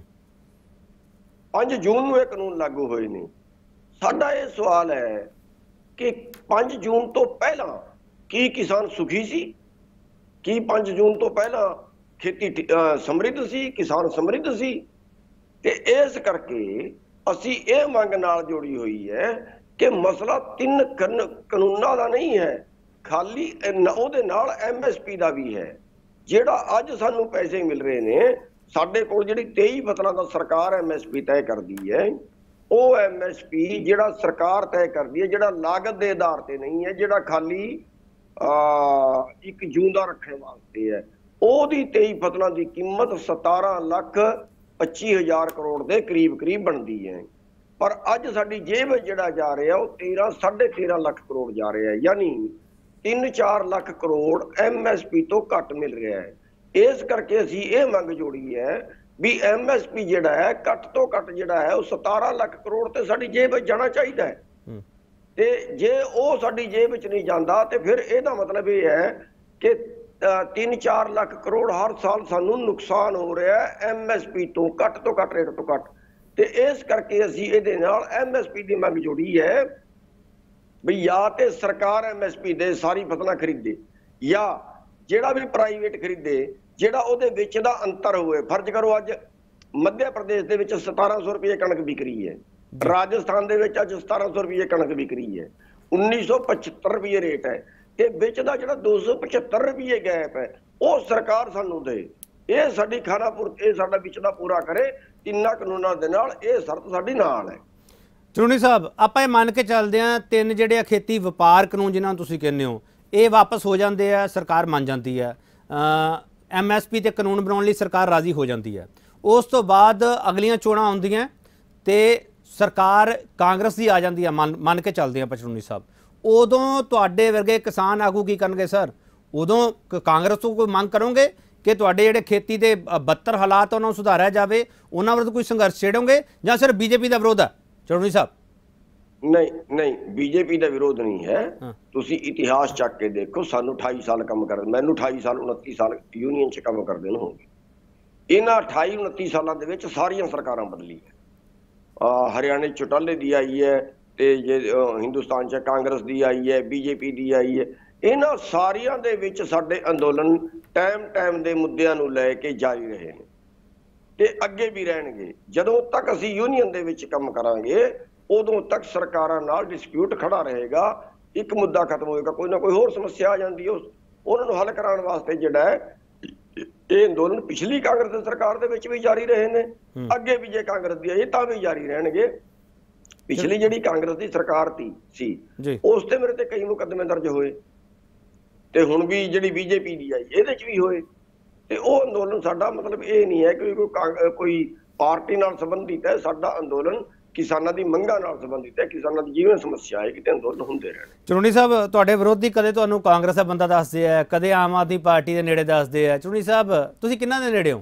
5 ਜੂਨ ਨੂੰ ਇਹ ਕਾਨੂੰਨ ਲਾਗੂ ਹੋਏ ਨੇ। ਸਾਡਾ ਇਹ ਸਵਾਲ ਹੈ ਕਿ 5 ਜੂਨ ਤੋਂ ਪਹਿਲਾਂ ਕੀ ਕਿਸਾਨ ਸੁਖੀ ਸੀ? ਕੀ 5 ਜੂਨ ਤੋਂ ਪਹਿਲਾਂ ਖੇਤੀ ਸਮਰਿੱਧ ਸੀ, ਕਿਸਾਨ ਸਮਰਿੱਧ ਸੀ? ਤੇ ਇਸ ਕਰਕੇ ਅਸੀਂ ਇਹ ਮੰਗ ਨਾਲ ਜੋੜੀ ਹੋਈ ਹੈ ਕਿ ਮਸਲਾ 3 ਕਾਨੂੰਨਾਂ ਦਾ ਨਹੀਂ ਹੈ, ਖਾਲੀ ਉਹਦੇ ਨਾਲ MSP ਦਾ ਵੀ ਹੈ। ਜਿਹੜਾ ਅੱਜ ਸਾਨੂੰ ਪੈਸੇ ਮਿਲ ਰਹੇ ਨੇ, ਸਾਡੇ ਕੋਲ ਜਿਹੜੀ 23 ਫਸਲਾਂ ਦਾ ਸਰਕਾਰ MSP ਤੈਅ ਕਰਦੀ ਹੈ, ਉਹ MSP ਜਿਹੜਾ ਸਰਕਾਰ ਤੈਅ ਕਰਦੀ ਹੈ, ਜਿਹੜਾ ਲਾਗਤ ਦੇ ਆਧਾਰ ਤੇ ਨਹੀਂ ਹੈ, ਜਿਹੜਾ ਖਾਲੀ ਇੱਕ ਜਿਉਂਦਾ ਰੱਖਣ ਵਾਸਤੇ ਹੈ, ਉਹਦੀ 23 ਫਸਲਾਂ ਦੀ ਕੀਮਤ 17,25,000 ਕਰੋੜ ਦੇ ਕਰੀਬ ਬਣਦੀ ਹੈ। ਪਰ ਅੱਜ ਸਾਡੀ ਜੇਬ ਜਿਹੜਾ ਜਾ ਰਿਹਾ ਉਹ 13 ਸਾਢੇ 13 ਲੱਖ ਕਰੋੜ ਜਾ ਰਿਹਾ ਹੈ। ਯਾਨੀ 3-4 ਲੱਖ ਕਰੋੜ MSP ਤੋਂ ਘੱਟ ਮਿਲ ਰਿਹਾ ਹੈ। ਇਸ ਕਰਕੇ ਅਸੀਂ ਇਹ ਮੰਗ ਜੋੜੀ ਹੈ ਵੀ MSP ਜਿਹੜਾ ਹੈ ਘੱਟ ਤੋਂ ਘੱਟ ਜਿਹੜਾ ਹੈ ਉਹ 17 ਲੱਖ ਕਰੋੜ ਤੇ ਸਾਡੀ ਜੇਬ ਵਿੱਚ ਜਾਣਾ ਚਾਹੀਦਾ ਹੈ। ਤੇ ਜੇ ਉਹ ਸਾਡੀ ਜੇਬ ਵਿੱਚ ਨਹੀਂ ਜਾਂਦਾ ਤੇ ਫਿਰ ਇਹਦਾ ਮਤਲਬ ਇਹ ਹੈ ਕਿ 3-4 ਲੱਖ ਕਰੋੜ ਹਰ ਸਾਲ ਸਾਨੂੰ ਨੁਕਸਾਨ ਹੋ ਰਿਹਾ ਹੈ MSP ਤੋਂ ਘੱਟ ਰੇਟ ਤੋਂ ਘੱਟ। ਤੇ ਇਸ ਕਰਕੇ ਅਸੀਂ ਇਹਦੇ ਨਾਲ MSP ਦੀ ਮੰਗ ਜੋੜੀ ਹੈ ਵੀ ਜਾਂ ਤੇ ਸਰਕਾਰ MSP ਦੇ ਸਾਰੀ ਫਸਲਾਂ ਖਰੀਦੇ ਜਾਂ ਜਿਹੜਾ ਵੀ ਪ੍ਰਾਈਵੇਟ ਖਰੀਦੇ ਜਿਹੜਾ ਉਹਦੇ ਵਿੱਚ ਦਾ ਅੰਤਰ ਹੋਵੇ। ਫਰਜ਼ ਕਰੋ ਅੱਜ ਮੱਧ ਪ੍ਰਦੇਸ਼ ਦੇ ਵਿੱਚ 1700 ਰੁਪਏ ਕਣਕ ਵਿਕ ਰਹੀ ਹੈ, ਰਾਜਸਥਾਨ ਦੇ ਵਿੱਚ ਅੱਜ 1700 ਰੁਪਏ ਕਣਕ ਵਿਕ ਰਹੀ ਹੈ, 1975 ਰੁਪਏ ਰੇਟ ਹੈ ਤੇ ਵਿੱਚ ਦਾ ਜਿਹੜਾ 275 ਰੁਪਏ ਗੈਪ ਹੈ ਉਹ ਸਰਕਾਰ ਸਾਨੂੰ ਦੇ। ਇਹ ਸਾਡੀ ਖਾਨਾਪੁਰ ਇਹ ਸਾਡਾ ਵਿੱਚ ਦਾ ਪੂਰਾ ਕਰੇ ਤਿੰਨਾਂ ਕਾਨੂੰਨਾਂ ਦੇ ਨਾਲ, ਇਹ ਸ਼ਰਤ ਸਾਡੀ ਨਾਲ ਹੈ। ਚਰੂਣੀ ਸਾਹਿਬ, ਆਪਾਂ ਇਹ ਮੰਨ ਕੇ ਚੱਲਦੇ ਹਾਂ ਤਿੰਨ ਜਿਹੜੇ ਆ ਖੇਤੀ ਵਪਾਰ ਕਾਨੂੰਨ ਜਿਨ੍ਹਾਂ ਨੂੰ ਤੁਸੀਂ ਕਹਿੰਦੇ ਹੋ ਇਹ ਵਾਪਸ ਹੋ ਜਾਂਦੇ ਆ, ਸਰਕਾਰ ਮੰਨ ਜਾਂਦੀ ਹੈ, MSP ਤੇ ਕਾਨੂੰਨ ਬਣਾਉਣ ਲਈ ਸਰਕਾਰ ਰਾਜ਼ੀ ਹੋ ਜਾਂਦੀ ਹੈ। ਉਸ ਤੋਂ ਬਾਅਦ ਅਗਲੀਆਂ ਚੋਣਾਂ ਆਉਂਦੀਆਂ ਤੇ ਸਰਕਾਰ ਕਾਂਗਰਸ ਦੀ ਆ ਜਾਂਦੀ ਹੈ, ਮੰਨ ਕੇ ਚੱਲਦੇ ਆਪਾਂ ਚਰੂਣੀ ਸਾਹਿਬ। ਉਦੋਂ ਤੁਹਾਡੇ ਵਰਗੇ ਕਿਸਾਨ ਆਗੂ ਕੀ ਕਰਨਗੇ ਸਰ? ਉਦੋਂ ਕਾਂਗਰਸ ਤੋਂ ਕੋਈ ਮੰਗ ਕਰੋਗੇ ਕਿ ਤੁਹਾਡੇ ਜਿਹੜੇ ਖੇਤੀ ਦੇ 72 ਹਾਲਾਤ ਉਹਨਾਂ ਨੂੰ ਸੁਧਾਰਿਆ ਜਾਵੇ, ਉਹਨਾਂ ਵਿਰੁੱਧ ਕੋਈ ਸੰਘਰਸ਼ ਛੇੜੋਗੇ ਜਾਂ ਸਿਰਫ BJP ਦਾ ਵਿਰੋਧ ਹੈ ਚਰੂਣੀ ਸਾਹਿਬ? ਨਹੀਂ BJP ਦਾ ਵਿਰੋਧ ਨਹੀਂ ਹੈ। ਤੁਸੀਂ ਇਤਿਹਾਸ ਚੱਕ ਕੇ ਦੇਖੋ, ਸਾਨੂੰ 28 ਸਾਲ ਕੰਮ ਕਰਦੇ, ਮੈਨੂੰ 28 ਸਾਲ 29 ਸਾਲ ਯੂਨੀਅਨ 'ਚ ਕੰਮ ਕਰਦੇ ਨੂੰ ਹੋ ਗਏ। ਇਹਨਾਂ 28-29 ਸਾਲਾਂ ਦੇ ਵਿੱਚ ਸਾਰੀਆਂ ਸਰਕਾਰਾਂ ਬਦਲੀਆਂ। ਹਰਿਆਣੇ ਚੌਟਾਲੇ ਦੀ ਆਈ ਹੈ ਤੇ ਜੇ ਹਿੰਦੁਸਤਾਨ 'ਚ ਕਾਂਗਰਸ ਦੀ ਆਈ ਹੈ, BJP ਦੀ ਆਈ ਹੈ। ਇਹਨਾਂ ਸਾਰੀਆਂ ਦੇ ਵਿੱਚ ਸਾਡੇ ਅੰਦੋਲਨ ਟਾਈਮ ਦੇ ਮੁੱਦਿਆਂ ਨੂੰ ਲੈ ਕੇ ਜਾਰੀ ਰਹੇ ਨੇ ਤੇ ਅੱਗੇ ਵੀ ਰਹਿਣਗੇ। ਜਦੋਂ ਤੱਕ ਅਸੀਂ ਯੂਨੀਅਨ ਦੇ ਵਿੱਚ ਕੰਮ ਕਰਾਂਗੇ ਉਦੋਂ ਤੱਕ ਸਰਕਾਰਾਂ ਨਾਲ ਡਿਸਪਿਊਟ ਖੜਾ ਰਹੇਗਾ। ਇੱਕ ਮੁੱਦਾ ਖਤਮ ਹੋਏਗਾ, ਕੋਈ ਨਾ ਕੋਈ ਹੋਰ ਸਮੱਸਿਆ ਆ ਜਾਂਦੀ ਹੈ, ਉਹਨਾਂ ਨੂੰ ਹੱਲ ਕਰਾਉਣ ਵਾਸਤੇ ਜਿਹੜਾ ਹੈ ਇਹ ਅੰਦੋਲਨ ਪਿਛਲੀ ਕਾਂਗਰਸ ਦੀ ਸਰਕਾਰ ਦੇ ਵਿੱਚ ਵੀ ਜਾਰੀ ਰਹੇ ਨੇ, ਅੱਗੇ ਵੀ ਜੇ ਕਾਂਗਰਸ ਦੀ ਆਈ ਤਾਂ ਵੀ ਜਾਰੀ ਰਹਿਣਗੇ। ਪਿਛਲੀ ਜਿਹੜੀ ਕਾਂਗਰਸ ਦੀ ਸਰਕਾਰ ਸੀ ਉਸ ਤੇ ਮੇਰੇ ਤੇ ਕਈ ਮੁਕੱਦਮੇ ਦਰਜ ਹੋਏ ਤੇ ਹੁਣ ਵੀ ਜਿਹੜੀ BJP ਦੀ ਆਈ ਇਹਦੇ 'ਚ ਵੀ ਹੋਏ। ਤੇ ਉਹ ਅੰਦੋਲਨ ਸਾਡਾ ਮਤਲਬ ਇਹ ਨਹੀਂ ਹੈ ਕਿ ਕੋਈ ਪਾਰਟੀ ਨਾਲ ਸੰਬੰਧਿਤ ਹੈ। ਸਾਡਾ ਅੰਦੋਲਨ ਕਿਸਾਨਾਂ ਦੀ ਮੰਗਾਂ ਨਾਲ ਸੰਬੰਧਿਤ ਹੈ, ਕਿਸਾਨਾਂ ਦੀ ਜੀਵਨ ਸਮੱਸਿਆ ਹੈ, ਕਿਤੇ ਅੰਦੋਲਨ ਹੁੰਦੇ ਰਹਿਣ। ਚਰੂਣੀ ਸਾਹਿਬ, ਤੁਹਾਡੇ ਵਿਰੋਧੀ ਕਦੇ ਤੁਹਾਨੂੰ ਕਾਂਗਰਸ ਦਾ ਬੰਦਾ ਦੱਸਦੇ ਆ, ਕਦੇ ਆਮ ਆਦਮੀ ਪਾਰਟੀ ਦੇ ਨੇੜੇ ਦੱਸਦੇ ਆ। ਚਰੂਣੀ ਸਾਹਿਬ, ਤੁਸੀਂ ਕਿਹਨਾਂ ਦੇ ਨੇੜੇ ਹੋ?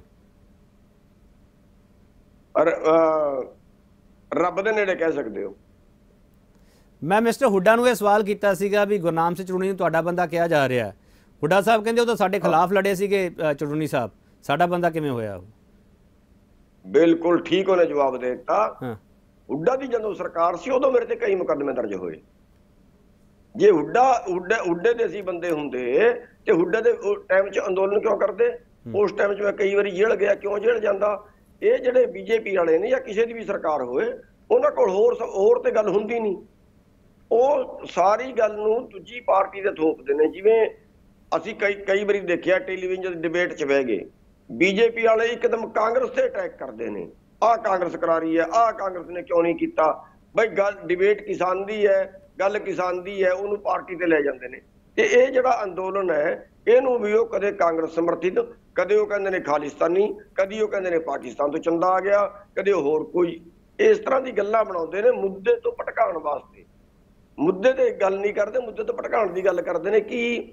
ਰੱਬ ਦੇ ਨੇੜੇ ਕਹਿ ਸਕਦੇ ਹੋ। ਮੈਂ ਮਿਸਟਰ ਹੁੱਡਾ ਨੂੰ ਇਹ ਸਵਾਲ ਕੀਤਾ ਸੀਗਾ ਵੀ ਗੁਰਨਾਮ ਸਿੰਘ ਚਰੂਣੀ ਨੂੰ ਤੁਹਾਡਾ ਬੰਦਾ ਕਿਹਾ ਜਾ ਰਿਹਾ। ਹੁੱਡਾ ਸਾਹਿਬ ਕਹਿੰਦੇ ਉਹ ਤਾਂ ਸਾਡੇ ਖਿਲਾਫ ਲੜੇ ਸੀਗੇ ਚਰੂਣੀ ਸਾਹਿਬ, ਸਾਡਾ ਬੰਦਾ ਕਿਵੇਂ ਹੋਇਆ? ਬਿਲਕੁਲ ਠੀਕ ਉਹਨੇ ਜਵਾਬ ਦੇ ਦਿੱਤਾ। ਹੁੱਡਾ ਦੀ ਜਦੋਂ ਸਰਕਾਰ ਸੀ ਉਦੋਂ ਮੇਰੇ ਤੇ ਕਈ ਮੁਕੱਦਮੇ ਦਰਜ ਹੋਏ। ਜੇ ਹੁੱਡੇ ਦੇ ਅਸੀਂ ਬੰਦੇ ਹੁੰਦੇ ਤੇ ਹੁੱਡੇ ਦੇ ਟਾਈਮ 'ਚ ਅੰਦੋਲਨ ਕਿਉਂ ਕਰਦੇ? ਉਸ ਟਾਈਮ 'ਚ ਮੈਂ ਕਈ ਵਾਰੀ ਜੇਲ੍ਹ ਗਿਆ, ਕਿਉਂ ਜੇਲ੍ਹ ਜਾਂਦਾ? ਇਹ ਜਿਹੜੇ BJP ਵਾਲੇ ਨੇ ਜਾਂ ਕਿਸੇ ਦੀ ਵੀ ਸਰਕਾਰ ਹੋਏ ਉਹਨਾਂ ਕੋਲ ਹੋਰ ਤੇ ਗੱਲ ਹੁੰਦੀ ਨਹੀਂ। ਉਹ ਸਾਰੀ ਗੱਲ ਨੂੰ ਦੂਜੀ ਪਾਰਟੀ ਦੇ ਥੋਪਦੇ ਨੇ। ਜਿਵੇਂ ਅਸੀਂ ਕਈ ਵਾਰੀ ਦੇਖਿਆ ਟੈਲੀਵਿਜ਼ਨ ਡਿਬੇਟ 'ਚ ਬਹਿ ਗਏ, BJP ਵਾਲੇ ਇੱਕਦਮ ਕਾਂਗਰਸ ਤੇ ਅਟੈਕ ਕਰਦੇ ਨੇ, ਆਹ ਕਾਂਗਰਸ ਕਰਾ ਰਹੀ ਹੈ, ਆਹ ਕਾਂਗਰਸ ਨੇ ਕਿਉਂ ਨਹੀਂ ਕੀਤਾ। ਬਈ ਗੱਲ ਡਿਬੇਟ ਕਿਸਾਨ ਦੀ ਹੈ, ਗੱਲ ਕਿਸਾਨ ਦੀ ਹੈ, ਉਹਨੂੰ ਪਾਰਟੀ ਤੇ ਲੈ ਜਾਂਦੇ ਨੇ। ਤੇ ਇਹ ਜਿਹੜਾ ਅੰਦੋਲਨ ਹੈ ਇਹਨੂੰ ਵੀ ਉਹ ਕਦੇ ਕਾਂਗਰਸ ਸਮਰਥਿਤ, ਕਦੇ ਉਹ ਕਹਿੰਦੇ ਨੇ ਖਾਲਿਸਤਾਨੀ, ਕਦੀ ਉਹ ਕਹਿੰਦੇ ਨੇ ਪਾਕਿਸਤਾਨ ਤੋਂ ਚੰਦਾ ਆ ਗਿਆ, ਕਦੇ ਹੋਰ ਕੋਈ ਇਸ ਤਰ੍ਹਾਂ ਦੀ ਗੱਲਾਂ ਬਣਾਉਂਦੇ ਨੇ ਮੁੱਦੇ ਤੋਂ ਭਟਕਾਉਣ ਵਾਸਤੇ। ਮੁੱਦੇ ਤੇ ਗੱਲ ਨਹੀਂ ਕਰਦੇ, ਮੁੱਦੇ ਤੋਂ ਭਟਕਾਉਣ ਦੀ ਗੱਲ ਕਰਦੇ ਨੇ ਕਿ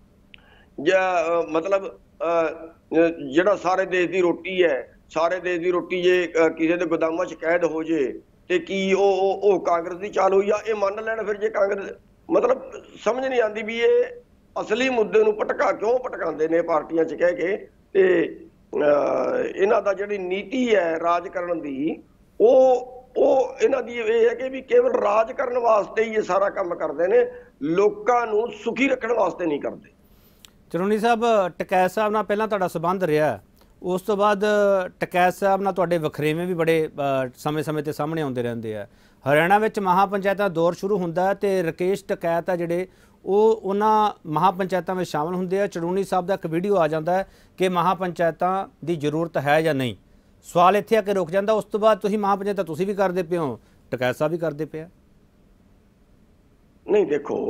ਮਤਲਬ ਜਿਹੜਾ ਸਾਰੇ ਦੇਸ਼ ਦੀ ਰੋਟੀ ਹੈ, ਸਾਰੇ ਦੇਸ਼ ਦੀ ਰੋਟੀ ਜੇ ਕਿਸੇ ਦੇ ਗੋਦਾਮਾਂ 'ਚ ਕੈਦ ਹੋ ਜੇ ਤੇ ਕੀ ਉਹ ਕਾਂਗਰਸ ਦੀ ਚਾਲ ਹੋਈ ਆ? ਇਹ ਮੰਨ ਲੈਣ ਫਿਰ ਜੇ ਕਾਂਗਰਸ, ਮਤਲਬ ਸਮਝ ਨਹੀਂ ਆਉਂਦੀ ਵੀ ਇਹ ਅਸਲੀ ਮੁੱਦੇ ਨੂੰ ਕਿਉਂ ਭਟਕਾਉਂਦੇ ਨੇ ਪਾਰਟੀਆਂ 'ਚ ਕਹਿ ਕੇ। ਤੇ ਇਹਨਾਂ ਦਾ ਜਿਹੜੀ ਨੀਤੀ ਹੈ ਰਾਜ ਕਰਨ ਦੀ, ਉਹ ਇਹਨਾਂ ਦੀ ਇਹ ਹੈ ਕਿ ਵੀ ਕੇਵਲ ਰਾਜ ਕਰਨ ਵਾਸਤੇ ਹੀ ਇਹ ਸਾਰਾ ਕੰਮ ਕਰਦੇ ਨੇ, ਲੋਕਾਂ ਨੂੰ ਸੁਖੀ ਰੱਖਣ ਵਾਸਤੇ ਨਹੀਂ ਕਰਦੇ। ਚਰੂਣੀ ਸਾਹਿਬ, ਟਕੈਤ ਸਾਹਿਬ ਨਾਲ ਪਹਿਲਾਂ ਤੁਹਾਡਾ ਸਬੰਧ ਰਿਹਾ, ਉਸ ਤੋਂ ਬਾਅਦ ਟਕੈਤ ਸਾਹਿਬ ਨਾਲ ਤੁਹਾਡੇ ਵਖਰੇਵੇਂ ਵੀ ਬੜੇ ਸਮੇਂ ਤੇ ਸਾਹਮਣੇ ਆਉਂਦੇ ਰਹਿੰਦੇ ਆ। ਹਰਿਆਣਾ ਵਿੱਚ ਮਹਾਪੰਚਾਇਤਾਂ ਦੌਰ ਸ਼ੁਰੂ ਹੁੰਦਾ ਤੇ ਰਕੇਸ਼ ਟਕੈਤ ਆ ਜਿਹੜੇ ਉਹ ਉਹਨਾਂ ਮਹਾਪੰਚਾਇਤਾਂ ਵਿੱਚ ਸ਼ਾਮਲ ਹੁੰਦੇ ਆ। ਚਰੂਣੀ ਸਾਹਿਬ ਦਾ ਇੱਕ ਵੀਡੀਓ ਆ ਜਾਂਦਾ ਹੈ ਕਿ ਮਹਾਪੰਚਾਇਤਾਂ ਦੀ ਜ਼ਰੂਰਤ ਹੈ ਜਾਂ ਨਹੀਂ। ਸਵਾਲ ਇੱਥੇ ਆ ਕੇ ਰੁਕ ਜਾਂਦਾ। ਉਸ ਤੋਂ ਬਾਅਦ ਤੁਸੀਂ ਮਹਾਪੰਚਾਇਤਾਂ ਤੁਸੀਂ ਵੀ ਕਰਦੇ ਪਏ ਹੋ, ਟਕੈਤ ਸਾਹਿਬ ਵੀ ਕਰਦੇ ਪਿਆ। ਨਹੀਂ ਦੇਖੋ,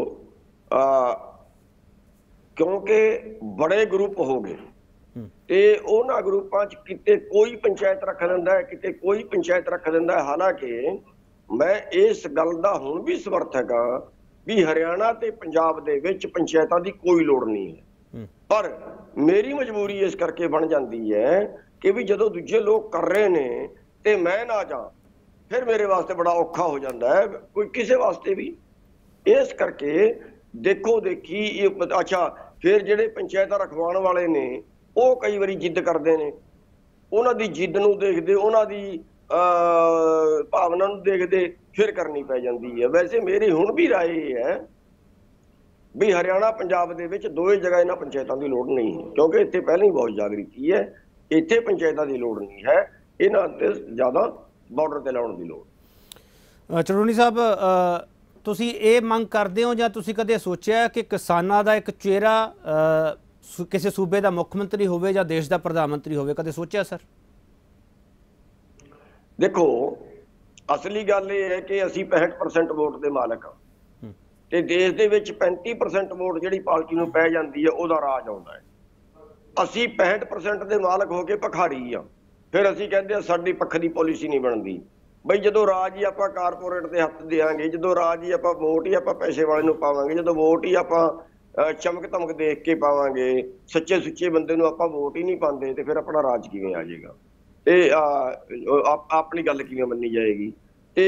ਕਿਉਂਕਿ ਬੜੇ ਗਰੁੱਪ ਹੋ ਗਏ ਤੇ ਉਹਨਾਂ ਗਰੁੱਪਾਂ 'ਚ ਕਿਤੇ ਕੋਈ ਪੰਚਾਇਤ ਰੱਖ ਦਿੰਦਾ ਹੈ, ਕਿਤੇ ਕੋਈ ਪੰਚਾਇਤ ਰੱਖ ਦਿੰਦਾ ਹੈ। ਹਾਲਾਂਕਿ ਮੈਂ ਇਸ ਗੱਲ ਦਾ ਹੁਣ ਵੀ ਸਮਰਥਕ ਹਾਂ ਵੀ ਹਰਿਆਣਾ ਤੇ ਪੰਜਾਬ ਦੇ ਵਿੱਚ ਪੰਚਾਇਤਾਂ ਦੀ ਕੋਈ ਲੋੜ ਨਹੀਂ ਹੈ, ਪਰ ਮੇਰੀ ਮਜਬੂਰੀ ਇਸ ਕਰਕੇ ਬਣ ਜਾਂਦੀ ਹੈ ਕਿ ਵੀ ਜਦੋਂ ਦੂਜੇ ਲੋਕ ਕਰ ਰਹੇ ਨੇ ਤੇ ਮੈਂ ਨਾ ਜਾ, ਫਿਰ ਮੇਰੇ ਵਾਸਤੇ ਬੜਾ ਔਖਾ ਹੋ ਜਾਂਦਾ ਹੈ, ਕੋਈ ਕਿਸੇ ਵਾਸਤੇ ਵੀ। ਇਸ ਕਰਕੇ ਦੇਖੋ ਦੇਖੀ ਅੱਛਾ, ਫਿਰ ਜਿਹੜੇ ਪੰਚਾਇਤਾਂ ਰਖਵਾਉਣ ਵਾਲੇ ਨੇ ਉਹ ਕਈ ਵਾਰੀ ਜਿੱਦ ਕਰਦੇ ਨੇ, ਉਹਨਾਂ ਦੀ ਜਿੱਦ ਨੂੰ ਦੇਖਦੇ, ਉਹਨਾਂ ਦੀ ਭਾਵਨਾ ਨੂੰ ਦੇਖਦੇ ਫਿਰ ਕਰਨੀ ਪੈ ਜਾਂਦੀ ਹੈ। ਵੈਸੇ ਮੇਰੀ ਹੁਣ ਵੀ ਰਾਏ ਇਹ ਹੈ ਵੀ ਹਰਿਆਣਾ ਪੰਜਾਬ ਦੇ ਵਿੱਚ ਦੋਵੇਂ ਜਗ੍ਹਾ ਇਹਨਾਂ ਪੰਚਾਇਤਾਂ ਦੀ ਲੋੜ ਨਹੀਂ ਹੈ, ਕਿਉਂਕਿ ਇੱਥੇ ਪਹਿਲਾਂ ਹੀ ਬਹੁਤ ਜਾਗਰੂਕਤੀ ਹੈ, ਇੱਥੇ ਪੰਚਾਇਤਾਂ ਦੀ ਲੋੜ ਨਹੀਂ ਹੈ, ਇਹਨਾਂ ਤੇ ਜ਼ਿਆਦਾ ਬਾਰਡਰ ਤੇ ਲਾਉਣ ਦੀ ਲੋੜ। ਚੜੂਨੀ ਸਾਹਿਬ, ਤੁਸੀਂ ਇਹ ਮੰਗ ਕਰਦੇ ਹੋ ਜਾਂ ਤੁਸੀਂ ਕਦੇ ਸੋਚਿਆ ਕਿ ਕਿਸਾਨਾਂ ਦਾ ਇੱਕ ਚਿਹਰਾ ਕਿਸੇ ਸੂਬੇ ਦਾ ਮੁੱਖ ਮੰਤਰੀ ਹੋਵੇ ਜਾਂ ਦੇਸ਼ ਦਾ ਪ੍ਰਧਾਨ ਮੰਤਰੀ ਹੋਵੇ, ਕਦੇ ਸੋਚਿਆ ਸਰ? ਦੇਖੋ, ਅਸਲੀ ਗੱਲ ਇਹ ਹੈ ਕਿ ਅਸੀਂ 65% ਵੋਟ ਦੇ ਮਾਲਕ ਹਾਂ ਤੇ ਦੇਸ਼ ਦੇ ਵਿੱਚ 35% ਵੋਟ ਜਿਹੜੀ ਪਾਰਟੀ ਨੂੰ ਪੈ ਜਾਂਦੀ ਹੈ ਉਹਦਾ ਰਾਜ ਆਉਂਦਾ ਹੈ। ਅਸੀਂ 65% ਦੇ ਮਾਲਕ ਹੋ ਕੇ ਭਿਖਾਰੀ ਆ, ਫਿਰ ਅਸੀਂ ਕਹਿੰਦੇ ਆ ਸਾਡੀ ਪੱਖ ਦੀ ਪਾਲਿਸੀ ਨਹੀਂ ਬਣਦੀ। ਬਈ ਜਦੋਂ ਰਾਜ ਹੀ ਆਪਾਂ ਕਾਰਪੋਰੇਟ ਦੇ ਹੱਥ ਦੇਾਂਗੇ, ਜਦੋਂ ਰਾਜ ਹੀ ਆਪਾਂ ਵੋਟ ਹੀ ਆਪਾਂ ਪੈਸੇ ਵਾਲੇ ਨੂੰ ਪਾਵਾਂਗੇ, ਜਦੋਂ ਵੋਟ ਹੀ ਆਪਾਂ ਚਮਕ ਧਮਕ ਦੇਖ ਕੇ ਪਾਵਾਂਗੇ, ਸੱਚੇ ਸੁੱਚੇ ਬੰਦੇ ਨੂੰ ਆਪਾਂ ਵੋਟ ਹੀ ਨਹੀਂ ਪਾਉਂਦੇ, ਤੇ ਫਿਰ ਆਪਣਾ ਰਾਜ ਕਿਵੇਂ ਆ ਜਾਏਗਾ ਤੇ ਆਪਣੀ ਗੱਲ ਕਿਵੇਂ ਮੰਨੀ ਜਾਏਗੀ? ਤੇ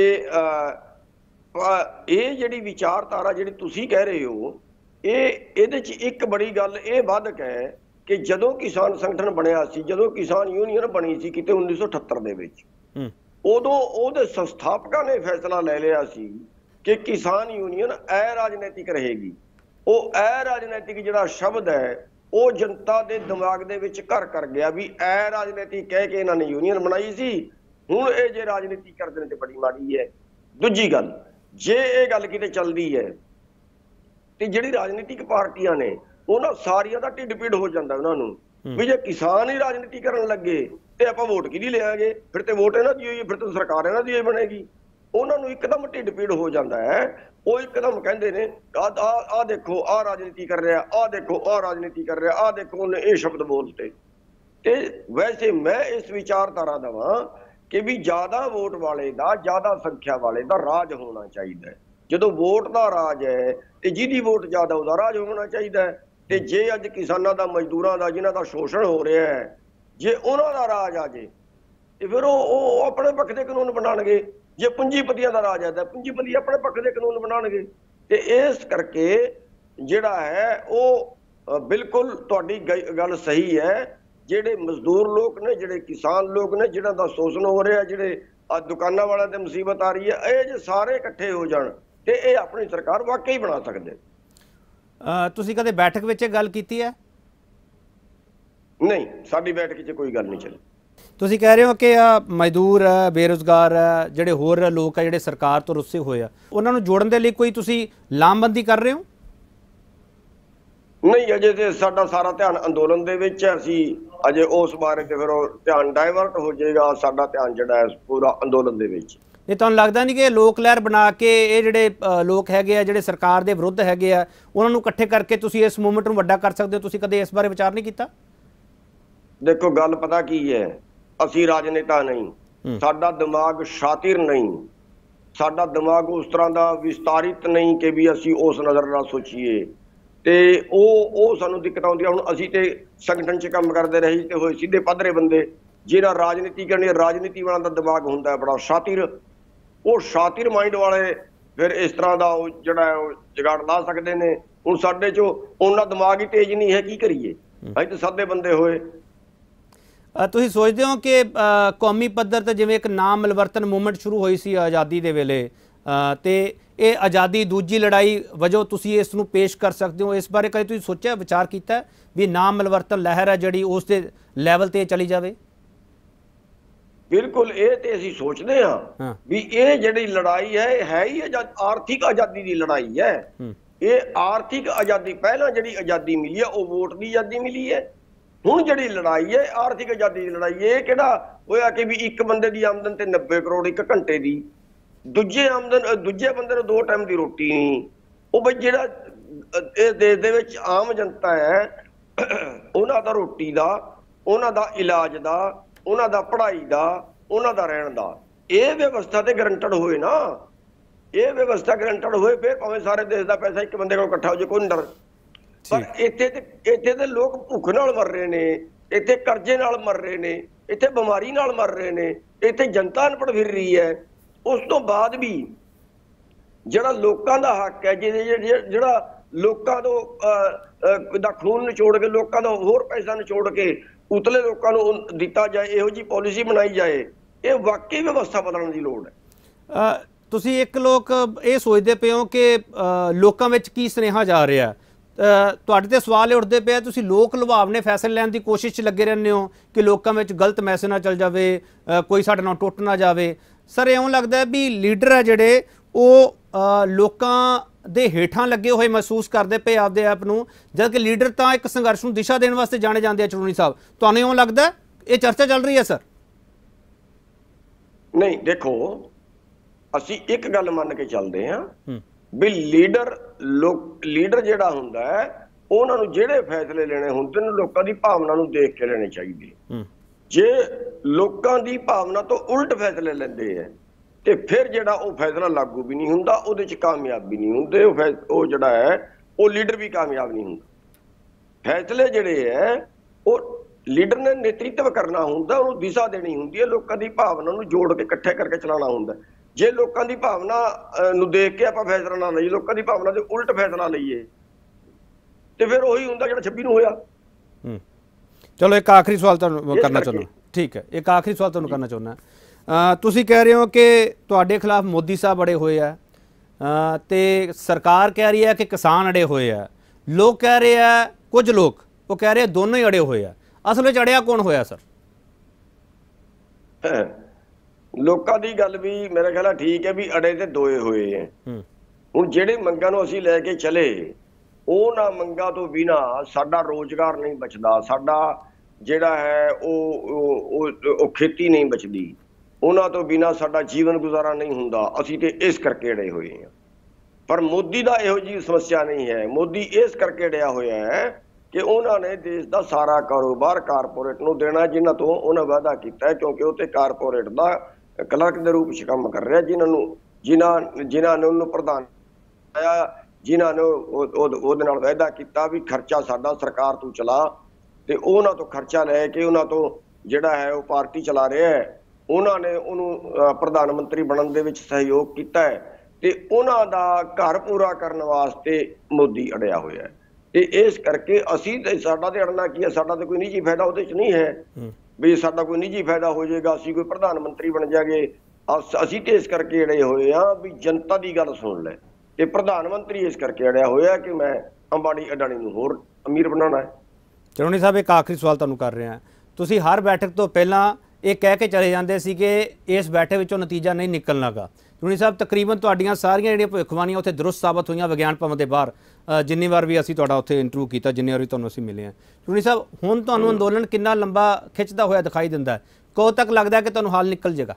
ਇਹ ਜਿਹੜੀ ਵਿਚਾਰਧਾਰਾ ਜਿਹੜੀ ਤੁਸੀਂ ਕਹਿ ਰਹੇ ਹੋ, ਇਹਦੇ 'ਚ ਇੱਕ ਬੜੀ ਗੱਲ ਇਹ ਵਾਧਕ ਹੈ ਕਿ ਜਦੋਂ ਕਿਸਾਨ ਸੰਗਠਨ ਬਣਿਆ ਸੀ, ਜਦੋਂ ਕਿਸਾਨ ਯੂਨੀਅਨ ਬਣੀ ਸੀ ਕਿਤੇ 1978 ਦੇ ਵਿੱਚ, ਉਦੋਂ ਉਹਦੇ ਸੰਸਥਾਪਕਾਂ ਨੇ ਫੈਸਲਾ ਲੈ ਲਿਆ ਸੀ ਕਿ ਕਿਸਾਨ ਯੂਨੀਅਨ ਅਰਾਜਨੈਤਿਕ ਰਹੇਗੀ। ਉਹ ਅਰਾਜਨੈਤਿਕ ਜਿਹੜਾ ਸ਼ਬਦ ਹੈ ਉਹ ਜਨਤਾ ਦੇ ਦਿਮਾਗ ਦੇ ਵਿੱਚ ਘਰ ਕਰ ਗਿਆ ਵੀ ਅਰਾਜਨੈਤਿਕ ਕਹਿ ਕੇ ਇਹਨਾਂ ਨੇ ਯੂਨੀਅਨ ਬਣਾਈ ਸੀ, ਹੁਣ ਇਹ ਜੇ ਰਾਜਨੀਤੀ ਕਰਦੇ ਨੇ ਤੇ ਬੜੀ ਮਾੜੀ ਹੈ। ਦੂਜੀ ਗੱਲ, ਜੇ ਇਹ ਗੱਲ ਕਿਤੇ ਚੱਲਦੀ ਹੈ ਤੇ ਜਿਹੜੀ ਰਾਜਨੀਤਿਕ ਪਾਰਟੀਆਂ ਨੇ ਉਹਨਾਂ ਸਾਰੀਆਂ ਦਾ ਢਿੱਡ ਪੀੜ ਹੋ ਜਾਂਦਾ ਉਹਨਾਂ ਨੂੰ ਵੀ ਜੇ ਕਿਸਾਨ ਹੀ ਰਾਜਨੀਤੀ ਕਰਨ ਲੱਗੇ ਤੇ ਆਪਾਂ ਵੋਟ ਕਿਹਦੀ ਲਿਆਂਗੇ, ਫਿਰ ਤੇ ਵੋਟ ਇਹਨਾਂ ਦੀ ਹੋਈ, ਫਿਰ ਤਾਂ ਸਰਕਾਰ ਇਹਨਾਂ ਦੀ ਬਣੇਗੀ। ਉਹਨਾਂ ਨੂੰ ਇੱਕਦਮ ਢਿੱਡ ਪੀੜ ਹੋ ਜਾਂਦਾ ਹੈ, ਉਹ ਇੱਕਦਮ ਕਹਿੰਦੇ ਨੇ ਆਹ ਦੇਖੋ ਆਹ ਰਾਜਨੀਤੀ ਕਰ ਰਿਹਾ, ਆਹ ਦੇਖੋ ਆਹ ਰਾਜਨੀਤੀ ਕਰ ਰਿਹਾ, ਆਹ ਦੇਖੋ ਉਹਨੇ ਇਹ ਸ਼ਬਦ ਬੋਲਤੇ। ਤੇ ਵੈਸੇ ਮੈਂ ਇਸ ਵਿਚਾਰਧਾਰਾ ਦੇਵਾਂ ਕਿ ਵੀ ਜ਼ਿਆਦਾ ਵੋਟ ਵਾਲੇ ਦਾ, ਜ਼ਿਆਦਾ ਸੰਖਿਆ ਵਾਲੇ ਦਾ ਰਾਜ ਹੋਣਾ ਚਾਹੀਦਾ ਹੈ। ਜਦੋਂ ਵੋਟ ਦਾ ਰਾਜ ਹੈ ਤੇ ਜਿਹਦੀ ਵੋਟ ਜ਼ਿਆਦਾ ਉਹਦਾ ਰਾਜ ਹੋਣਾ ਚਾਹੀਦਾ ਹੈ। ਤੇ ਜੇ ਅੱਜ ਕਿਸਾਨਾਂ ਦਾ, ਮਜ਼ਦੂਰਾਂ ਦਾ, ਜਿਨ੍ਹਾਂ ਦਾ ਸ਼ੋਸ਼ਣ ਹੋ ਰਿਹਾ ਹੈ, ਜੇ ਉਹਨਾਂ ਦਾ ਰਾਜ ਆ ਜੇ ਤੇ ਫਿਰ ਉਹ ਆਪਣੇ ਪੱਖ ਦੇ ਕਾਨੂੰਨ ਬਣਾਉਣਗੇ। ਜੇ ਪੂੰਜੀਪਤੀਆਂ ਦਾ ਰਾਜ ਹੈ ਤਾਂ ਪੂੰਜੀਪਤੀ ਆਪਣੇ ਪੱਖ ਦੇ ਕਾਨੂੰਨ ਬਣਾਉਣਗੇ। ਤੇ ਇਸ ਕਰਕੇ ਜਿਹੜਾ ਹੈ ਉਹ ਬਿਲਕੁਲ ਤੁਹਾਡੀ ਗੱਲ ਸਹੀ ਹੈ। ਜਿਹੜੇ ਮਜ਼ਦੂਰ ਲੋਕ ਨੇ, ਜਿਹੜੇ ਕਿਸਾਨ ਲੋਕ ਨੇ, ਜਿਹਨਾਂ ਦਾ ਸ਼ੋਸ਼ਣ ਹੋ ਰਿਹਾ, ਜਿਹੜੇ ਦੁਕਾਨਾਂ ਵਾਲਿਆਂ ਤੇ ਮੁਸੀਬਤ ਆ ਰਹੀ ਹੈ, ਇਹ ਜੇ ਸਾਰੇ ਇਕੱਠੇ ਹੋ ਜਾਣ ਤੇ ਇਹ ਆਪਣੀ ਸਰਕਾਰ ਵਾਕਈ ਬਣਾ ਸਕਦੇ। ਤੁਸੀਂ ਕਦੇ ਬੈਠਕ ਵਿੱਚ ਗੱਲ ਕੀਤੀ ਹੈ? ਨਹੀਂ, ਸਾਡੀ ਬੈਠਕ 'ਚ ਕੋਈ ਗੱਲ ਨਹੀਂ ਚੱਲੀ। ਤੁਸੀਂ ਕਹਿ ਰਹੇ ਹੋ ਕਿ ਮਜ਼ਦੂਰ, ਬੇਰੁਜ਼ਗਾਰ, ਜਿਹੜੇ ਹੋਰ ਲੋਕ ਆ ਜਿਹੜੇ ਸਰਕਾਰ ਤੋਂ ਰੁੱਸੇ ਹੋਏ ਆ, ਉਹਨਾਂ ਨੂੰ ਜੋੜਨ ਦੇ ਲਈ ਕੋਈ ਤੁਸੀਂ ਲਾਮਬੰਦੀ ਕਰ ਰਹੇ ਹੋ? ਨਹੀਂ, ਅਜੇ ਤੇ ਸਾਡਾ ਸਾਰਾ ਧਿਆਨ ਅੰਦੋਲਨ ਦੇ ਵਿੱਚ ਹੈ। ਅਸੀਂ ਅਜੇ ਉਸ ਬਾਰੇ ਤੇ ਫਿਰ ਉਹ ਧਿਆਨ ਡਾਇਵਰਟ ਹੋ ਜਾਏਗਾ। ਸਾਡਾ ਧਿਆਨ ਜਿਹੜਾ ਹੈ ਪੂਰਾ ਅੰਦੋਲਨ ਦੇ ਵਿੱਚ। ਇਹ ਤੁਹਾਨੂੰ ਲੱਗਦਾ ਨਹੀਂ ਕਿ ਲੋਕ ਲਹਿਰ ਬਣਾ ਕੇ ਇਹ ਜਿਹੜੇ ਲੋਕ ਹੈਗੇ ਆ, ਜਿਹੜੇ ਸਰਕਾਰ ਦੇ ਵਿਰੁੱਧ ਹੈਗੇ ਆ, ਉਹਨਾਂ ਨੂੰ ਇਕੱਠੇ ਕਰਕੇ ਤੁਸੀਂ ਇਸ ਮੂਵਮੈਂਟ ਨੂੰ ਵੱਡਾ ਕਰ ਸਕਦੇ ਹੋ? ਤੁਸੀਂ ਕਦੇ ਇਸ ਬਾਰੇ ਵਿਚਾਰ ਨਹੀਂ ਕੀਤਾ? ਦੇਖੋ, ਗੱਲ ਪਤਾ ਕੀ ਹੈ, ਅਸੀਂ ਰਾਜਨੇਤਾ ਨਹੀਂ, ਸਾਡਾ ਦਿਮਾਗ ਸ਼ਾਤਿਰ ਨਹੀਂ, ਸਾਡਾ ਦਿਮਾਗ ਉਸ ਤਰ੍ਹਾਂ ਦਾ ਵਿਸਤਾਰਿਤ ਨਹੀਂ ਕਿ ਵੀ ਅਸੀਂ ਉਸ ਨਜ਼ਰ ਨਾਲ ਸੋਚੀਏ। ਤੇ ਉਹ ਸਾਨੂੰ ਦਿੱਕਤ ਆਉਂਦੀ ਆ। ਹੁਣ ਅਸੀਂ ਤੇ ਸੰਗਠਨ 'ਚ ਕੰਮ ਕਰਦੇ ਰਹੇ ਤੇ ਹੋਏ ਸਿੱਧੇ ਪੱਧਰੇ ਬੰਦੇ, ਜਿਹੜਾ ਰਾਜਨੀਤੀ ਕਰਨੀ, ਰਾਜਨੀਤੀ ਵਾਲਾ ਦਾ ਦਿਮਾਗ ਹੁੰਦਾ ਬੜਾ ਸ਼ਾਤਿਰ। ਉਹ ਸ਼ਾਤਿਰ ਮਾਈਂਡ ਵਾਲੇ ਫਿਰ ਇਸ ਤਰ੍ਹਾਂ ਦਾ ਉਹ ਜਿਹੜਾ ਉਹ ਜਗਾੜ ਲਾ ਸਕਦੇ ਨੇ। ਹੁਣ ਸਾਡੇ 'ਚੋਂ ਉਹਨਾਂ ਦਿਮਾਗ ਹੀ ਤੇਜ਼ ਨਹੀਂ ਹੈ, ਕੀ ਕਰੀਏ? ਅਸੀਂ ਤਾਂ ਸਾਦੇ ਬੰਦੇ ਹੋਏ। ਤੁਸੀਂ ਸੋਚਦੇ ਹੋ ਕਿ ਕੌਮੀ ਪੱਧਰ ਤੇ ਜਿਵੇਂ ਇੱਕ ਨਾਮ ਮਿਲਵਰਤਨ ਮੂਵਮੈਂਟ ਸ਼ੁਰੂ ਹੋਈ ਸੀ ਆਜ਼ਾਦੀ ਦੇ ਵੇਲੇ, ਤੇ ਇਹ ਆਜ਼ਾਦੀ ਦੂਜੀ ਲੜਾਈ ਵਜੋਂ ਤੁਸੀਂ ਇਸ ਨੂੰ ਪੇਸ਼ ਕਰ ਸਕਦੇ ਹੋ? ਇਸ ਬਾਰੇ ਕਦੇ ਤੁਸੀਂ ਸੋਚਿਆ, ਵਿਚਾਰ ਕੀਤਾ ਵੀ ਨਾਮ ਮਿਲਵਰਤਨ ਲਹਿਰ ਹੈ ਜਿਹੜੀ ਉਸ ਦੇ ਲੈਵਲ ਤੇ ਚਲੀ ਜਾਵੇ? ਬਿਲਕੁਲ, ਇਹ ਤੇ ਅਸੀਂ ਸੋਚਦੇ ਹਾਂ ਵੀ ਇਹ ਜਿਹੜੀ ਲੜਾਈ ਹੈ ਹੀ ਆਰਥਿਕ ਆਜ਼ਾਦੀ ਦੀ ਲੜਾਈ ਹੈ। ਇਹ ਆਰਥਿਕ ਆਜ਼ਾਦੀ, ਪਹਿਲਾਂ ਜਿਹੜੀ ਆਜ਼ਾਦੀ ਮਿਲੀ ਹੈ ਉਹ ਵੋਟ ਦੀ ਆਜ਼ਾਦੀ ਮਿਲੀ ਹੈ। ਹੁਣ ਜਿਹੜੀ ਲੜਾਈ ਹੈ ਆਰਥਿਕ ਆਜ਼ਾਦੀ ਦੀ ਲੜਾਈ। ਇਹ ਕਿਹੜਾ ਹੋਇਆ ਕਿ ਵੀ ਇੱਕ ਬੰਦੇ ਦੀ ਆਮਦਨ ਤੇ 90 ਕਰੋੜ ਇੱਕ ਘੰਟੇ ਦੀ, ਦੂਜੇ ਬੰਦੇ ਨੂੰ 2 ਟਾਈਮ ਦੀ ਰੋਟੀ ਨਹੀਂ। ਉਹ ਬਈ ਜਿਹੜਾ ਇਹ ਦੇਸ਼ ਦੇ ਵਿੱਚ ਆਮ ਜਨਤਾ ਹੈ, ਉਹਨਾਂ ਦਾ ਰੋਟੀ ਦਾ, ਉਹਨਾਂ ਦਾ ਇਲਾਜ ਦਾ, ਉਹਨਾਂ ਦਾ ਪੜ੍ਹਾਈ ਦਾ, ਉਹਨਾਂ ਦਾ ਰਹਿਣ ਦਾ, ਇਹ ਵਿਵਸਥਾ ਤੇ ਗਰੰਟਡ ਹੋਏ ਨਾ। ਇਹ ਵਿਵਸਥਾ ਗਰੰਟਡ ਹੋਏ ਫਿਰ ਭਾਵੇਂ ਸਾਰੇ ਦੇਸ਼ ਦਾ ਪੈਸਾ ਇੱਕ ਬੰਦੇ ਕੋਲ ਇਕੱਠਾ ਹੋ ਜਾਏ, ਕੋਈ ਨਹੀਂ ਡਰ। ਪਰ ਇੱਥੇ ਤੇ ਲੋਕ ਭੁੱਖ ਨਾਲ ਮਰ ਰਹੇ ਨੇ, ਇੱਥੇ ਕਰਜ਼ੇ ਨਾਲ ਮਰ ਰਹੇ ਨੇ, ਇੱਥੇ ਬਿਮਾਰੀ ਨਾਲ ਮਰ ਰਹੇ ਨੇ, ਇੱਥੇ ਜਨਤਾ ਅਨਪੜ੍ਹ ਫਿਰ ਰਹੀ ਹੈ। ਉਸ ਤੋਂ ਬਾਅਦ ਵੀ ਜਿਹੜਾ ਲੋਕਾਂ ਦਾ ਹੱਕ ਹੈ, ਜਿਹੜਾ ਲੋਕਾਂ ਦਾ ਖੂਨ ਨਿਚੋੜ ਕੇ, ਲੋਕਾਂ ਦਾ ਹੋਰ ਪੈਸਾ ਨਿਚੋੜ ਕੇ ਉਤਲੇ ਲੋਕਾਂ ਨੂੰ ਦਿੱਤਾ ਜਾਏ, ਇਹੋ ਜਿਹੀ ਪਾਲਿਸੀ ਬਣਾਈ ਜਾਏ, ਇਹ ਵਾਕਈ ਵਿਵਸਥਾ ਬਦਲਣ ਦੀ ਲੋੜ ਹੈ। ਤੁਸੀਂ ਇੱਕ ਲੋਕ ਇਹ ਸੋਚਦੇ ਪਏ ਹੋ ਕਿ ਲੋਕਾਂ ਵਿੱਚ ਕੀ ਸੁਨੇਹਾ ਜਾ ਰਿਹਾ, ਤੁਹਾਡੇ ਤੇ ਸਵਾਲ ਉੱਠਦੇ ਪਿਆ, ਤੁਸੀਂ ਲੋਕ ਲੁਭਾਵਨੇ ਫੈਸਲੇ ਲੈਣ ਦੀ ਕੋਸ਼ਿਸ਼ 'ਚ ਲੱਗੇ ਰਹਿੰਦੇ ਹੋ ਕਿ ਲੋਕਾਂ ਵਿੱਚ ਗਲਤ ਮੈਸੇਜ ਨਾ ਚੱਲ ਜਾਵੇ, ਕੋਈ ਸਾਡੇ ਨਾਲ ਟੁੱਟ ਨਾ ਜਾਵੇ। ਸਰ ਇਉਂ ਲੱਗਦਾ ਵੀ ਲੀਡਰ ਹੈ ਜਿਹੜੇ ਉਹ ਲੋਕਾਂ ਦੇ ਹੇਠਾਂ ਲੱਗੇ ਹੋਏ ਮਹਿਸੂਸ ਕਰਦੇ ਪਏ ਆਪਦੇ ਆਪ ਨੂੰ, ਜਦ ਕਿ ਲੀਡਰ ਤਾਂ ਇੱਕ ਸੰਘਰਸ਼ ਨੂੰ ਦਿਸ਼ਾ ਦੇਣ ਵਾਸਤੇ ਜਾਣੇ ਜਾਂਦੇ ਆ। ਚੜੂਣੀ ਸਾਹਿਬ, ਤੁਹਾਨੂੰ ਇਉਂ ਲੱਗਦਾ ਇਹ ਚਰਚਾ ਚੱਲ ਰਹੀ ਹੈ? ਸਰ ਨਹੀਂ, ਦੇਖੋ ਅਸੀਂ ਇੱਕ ਗੱਲ ਮੰਨ ਕੇ ਚੱਲਦੇ ਹਾਂ ਵੀ ਲੀਡਰ ਜਿਹੜਾ ਹੁੰਦਾ ਹੈ, ਉਹਨਾਂ ਨੂੰ ਜਿਹੜੇ ਫੈਸਲੇ ਲੈਣੇ ਹੁੰਦੇ ਨੇ ਲੋਕਾਂ ਦੀ ਭਾਵਨਾ ਨੂੰ ਦੇਖ ਕੇ ਲੈਣੇ ਚਾਹੀਦੇ। ਜੇ ਲੋਕਾਂ ਦੀ ਭਾਵਨਾ ਤੋਂ ਉਲਟ ਫੈਸਲੇ ਲੈਂਦੇ ਹੈ ਤੇ ਫਿਰ ਜਿਹੜਾ ਉਹ ਫੈਸਲਾ ਲਾਗੂ ਵੀ ਨਹੀਂ ਹੁੰਦਾ, ਉਹਦੇ 'ਚ ਕਾਮਯਾਬ ਵੀ ਨਹੀਂ ਹੁੰਦੇ, ਉਹ ਜਿਹੜਾ ਹੈ ਉਹ ਲੀਡਰ ਵੀ ਕਾਮਯਾਬ ਨਹੀਂ ਹੁੰਦਾ। ਫੈਸਲੇ ਜਿਹੜੇ ਹੈ ਉਹ ਲੀਡਰ ਨੇ ਨੇਤਰਤਵ ਕਰਨਾ ਹੁੰਦਾ, ਉਹਨੂੰ ਦਿਸ਼ਾ ਦੇਣੀ ਹੁੰਦੀ ਹੈ, ਲੋਕਾਂ ਦੀ ਭਾਵਨਾ ਨੂੰ ਜੋੜ ਕੇ ਇਕੱਠੇ ਕਰਕੇ ਚਲਾਉਣਾ ਹੁੰਦਾ। ਜੇ ਲੋਕਾਂ ਦੀ ਭਾਵਨਾ ਨੂੰ ਦੇਖ ਕੇ ਆਪਾਂ ਫੈਸਲਾ ਨਾ ਲਈਏ, ਲੋਕਾਂ ਦੀ ਭਾਵਨਾ ਦੇ ਉਲਟ ਫੈਸਲਾ ਲਈਏ, ਤੇ ਫਿਰ ਉਹੀ ਹੁੰਦਾ ਜਿਹੜਾ 26 ਨੂੰ ਹੋਇਆ। ਚਲੋ ਇੱਕ ਆਖਰੀ ਸਵਾਲ ਤੁਹਾਨੂੰ ਕਰਨਾ ਚਾਹੁੰਦਾ। ਠੀਕ ਹੈ, ਇੱਕ ਆਖਰੀ ਸਵਾਲ ਤੁਹਾਨੂੰ ਕਰਨਾ ਚਾਹੁੰਦਾ। ਤੁਸੀਂ ਕਹਿ ਰਹੇ ਹੋ ਕਿ ਤੁਹਾਡੇ ਖਿਲਾਫ ਮੋਦੀ ਸਾਹਿਬ ਅੜੇ ਹੋਏ ਆ ਤੇ ਸਰਕਾਰ ਕਹਿ ਰਹੀ ਹੈ ਕਿ ਕਿਸਾਨ ਅੜੇ ਹੋਏ ਆ, ਲੋਕ ਕਹਿ ਰਹੇ ਆ, ਕੁਝ ਲੋਕ ਉਹ ਕਹਿ ਰਹੇ ਦੋਨੋਂ ਹੀ ਅੜੇ ਹੋਏ ਆ। ਅਸਲ ਵਿੱਚ ਅੜਿਆ ਕੌਣ ਹੋਇਆ ਸਰ? ਲੋਕਾਂ ਦੀ ਗੱਲ ਵੀ ਮੇਰੇ ਖਿਆਲ ਠੀਕ ਹੈ ਵੀ ਅੜੇ ਤੇ ਦੋਏ ਹੋਏ ਹੈ। ਹੁਣ ਜਿਹੜੇ ਮੰਗਾਂ ਨੂੰ ਅਸੀਂ ਲੈ ਕੇ ਚਲੇ, ਉਹਨਾਂ ਮੰਗਾਂ ਤੋਂ ਬਿਨਾ ਸਾਡਾ ਰੋਜ਼ਗਾਰ ਨਹੀਂ ਬਚਦਾ, ਸਾਡਾ ਜਿਹੜਾ ਹੈ ਉਹ ਖੇਤੀ ਨਹੀਂ ਬਚਦੀ, ਉਹਨਾਂ ਤੋਂ ਬਿਨਾ ਸਾਡਾ ਜੀਵਨ ਗੁਜ਼ਾਰਾ ਨਹੀਂ ਹੁੰਦਾ। ਅਸੀਂ ਤੇ ਇਸ ਕਰਕੇ ਅੜੇ ਹੋਏ ਹਾਂ। ਪਰ ਮੋਦੀ ਦਾ ਇਹੋ ਜਿਹੀ ਸਮੱਸਿਆ ਨਹੀਂ ਹੈ। ਮੋਦੀ ਇਸ ਕਰਕੇ ਅੜਿਆ ਹੋਇਆ ਹੈ ਕਿ ਉਹਨਾਂ ਨੇ ਦੇਸ਼ ਦਾ ਸਾਰਾ ਕਾਰੋਬਾਰ ਕਾਰਪੋਰੇਟ ਨੂੰ ਦੇਣਾ, ਜਿਨ੍ਹਾਂ ਤੋਂ ਉਹਨਾਂ ਵਾਅਦਾ ਕੀਤਾ ਹੈ, ਕਿਉਂਕਿ ਉਹ ਤੇ ਕਾਰਪੋਰੇਟ ਦਾ ਕਲਰਕ ਦੇ ਰੂਪ 'ਚ ਕੰਮ ਕਰ ਰਿਹਾ, ਜਿਨ੍ਹਾਂ ਨੇ ਉਹਨੂੰ ਪ੍ਰਧਾਨ ਆਇਆ, ਜਿਨ੍ਹਾਂ ਨੇ ਉਹਦੇ ਨਾਲ ਵਾਅਦਾ ਕੀਤਾ ਵੀ ਖਰਚਾ ਸਾਡਾ ਸਰਕਾਰ ਤੂੰ ਚਲਾ, ਤੇ ਉਹਨਾਂ ਤੋਂ ਖਰਚਾ ਲੈ ਕੇ ਉਹਨਾਂ ਤੋਂ ਜਿਹੜਾ ਹੈ ਉਹ ਪਾਰਟੀ ਚਲਾ ਰਿਹਾ ਹੈ। ਉਹਨਾਂ ਨੇ ਉਹਨੂੰ ਪ੍ਰਧਾਨ ਮੰਤਰੀ ਬਣਨ ਦੇ ਵਿੱਚ ਸਹਿਯੋਗ ਕੀਤਾ ਹੈ, ਤੇ ਉਹਨਾਂ ਦਾ ਘਰ ਪੂਰਾ ਕਰਨ ਵਾਸਤੇ ਮੋਦੀ ਅੜਿਆ ਹੋਇਆ ਹੈ। ਤੇ ਇਸ ਕਰਕੇ ਅਸੀਂ ਤੇ ਸਾਡਾ ਤੇ ਅੜਨਾ ਕੀ ਹੈ, ਸਾਡਾ ਤੇ ਕੋਈ ਨਿੱਜੀ ਫਾਇਦਾ ਉਹਦੇ 'ਚ ਨਹੀਂ ਹੈ ਵੀ ਸਾਡਾ ਕੋਈ ਨਿੱਜੀ ਫਾਇਦਾ ਹੋ ਜਾਏਗਾ, ਅਸੀਂ ਕੋਈ ਪ੍ਰਧਾਨ ਮੰਤਰੀ ਬਣ ਜਾਗੇ। ਅਸੀਂ ਤੇ ਇਸ ਕਰਕੇ ਅੜੇ ਹੋਏ ਆ ਵੀ ਜਨਤਾ ਦੀ ਗੱਲ ਸੁਣ ਲੈ, ਤੇ ਪ੍ਰਧਾਨ ਮੰਤਰੀ ਇਸ ਕਰਕੇ ਅੜਿਆ ਹੋਇਆ ਕਿ ਮੈਂ ਅੰਬਾਨੀ ਅਡਾਨੀ ਨੂੰ ਹੋਰ ਅਮੀਰ ਬਣਾਉਣਾ ਹੈ। ਚੜੂਣੀ ਸਾਹਿਬ, ਇੱਕ ਆਖਰੀ ਸਵਾਲ ਤੁਹਾਨੂੰ ਕਰ ਰਿਹਾ। ਤੁਸੀਂ ਹਰ ਬੈਠਕ ਤੋਂ ਪਹਿਲਾਂ ਇਹ ਕਹਿ ਕੇ ਚਲੇ ਜਾਂਦੇ ਸੀ ਕਿ ਇਸ ਬੈਠਕ ਵਿੱਚੋਂ ਨਤੀਜਾ ਨਹੀਂ ਨਿਕਲਣਾਗਾ। ਚੜੂਣੀ ਸਾਹਿਬ, ਤਕਰੀਬਨ ਤੁਹਾਡੀਆਂ ਸਾਰੀਆਂ ਜਿਹੜੀਆਂ ਭਵਿੱਖਬਾਣੀਆਂ ਉੱਥੇ ਦਰੁਸਤ ਸਾਬਤ ਹੋਈਆਂ ਵਿਗਿਆਨ ਭਵਨ ਦੇ ਬਾਹਰ, ਜਿੰਨੀ ਵਾਰ ਵੀ ਅਸੀਂ ਤੁਹਾਡਾ ਉੱਥੇ ਇੰਟਰਵਿਊ ਕੀਤਾ, ਜਿੰਨੀ ਵਾਰ ਵੀ ਤੁਹਾਨੂੰ ਅਸੀਂ ਮਿਲੇ ਹਾਂ। ਚੜੂਣੀ ਸਾਹਿਬ, ਹੁਣ ਤੁਹਾਨੂੰ ਅੰਦੋਲਨ ਕਿੰਨਾ ਲੰਬਾ ਖਿੱਚਦਾ ਹੋਇਆ ਦਿਖਾਈ ਦਿੰਦਾ ਹੈ? ਕਦੋਂ ਤੱਕ ਲੱਗਦਾ ਕਿ ਤੁਹਾਨੂੰ ਹੱਲ ਨਿਕਲ ਜਾਏਗਾ?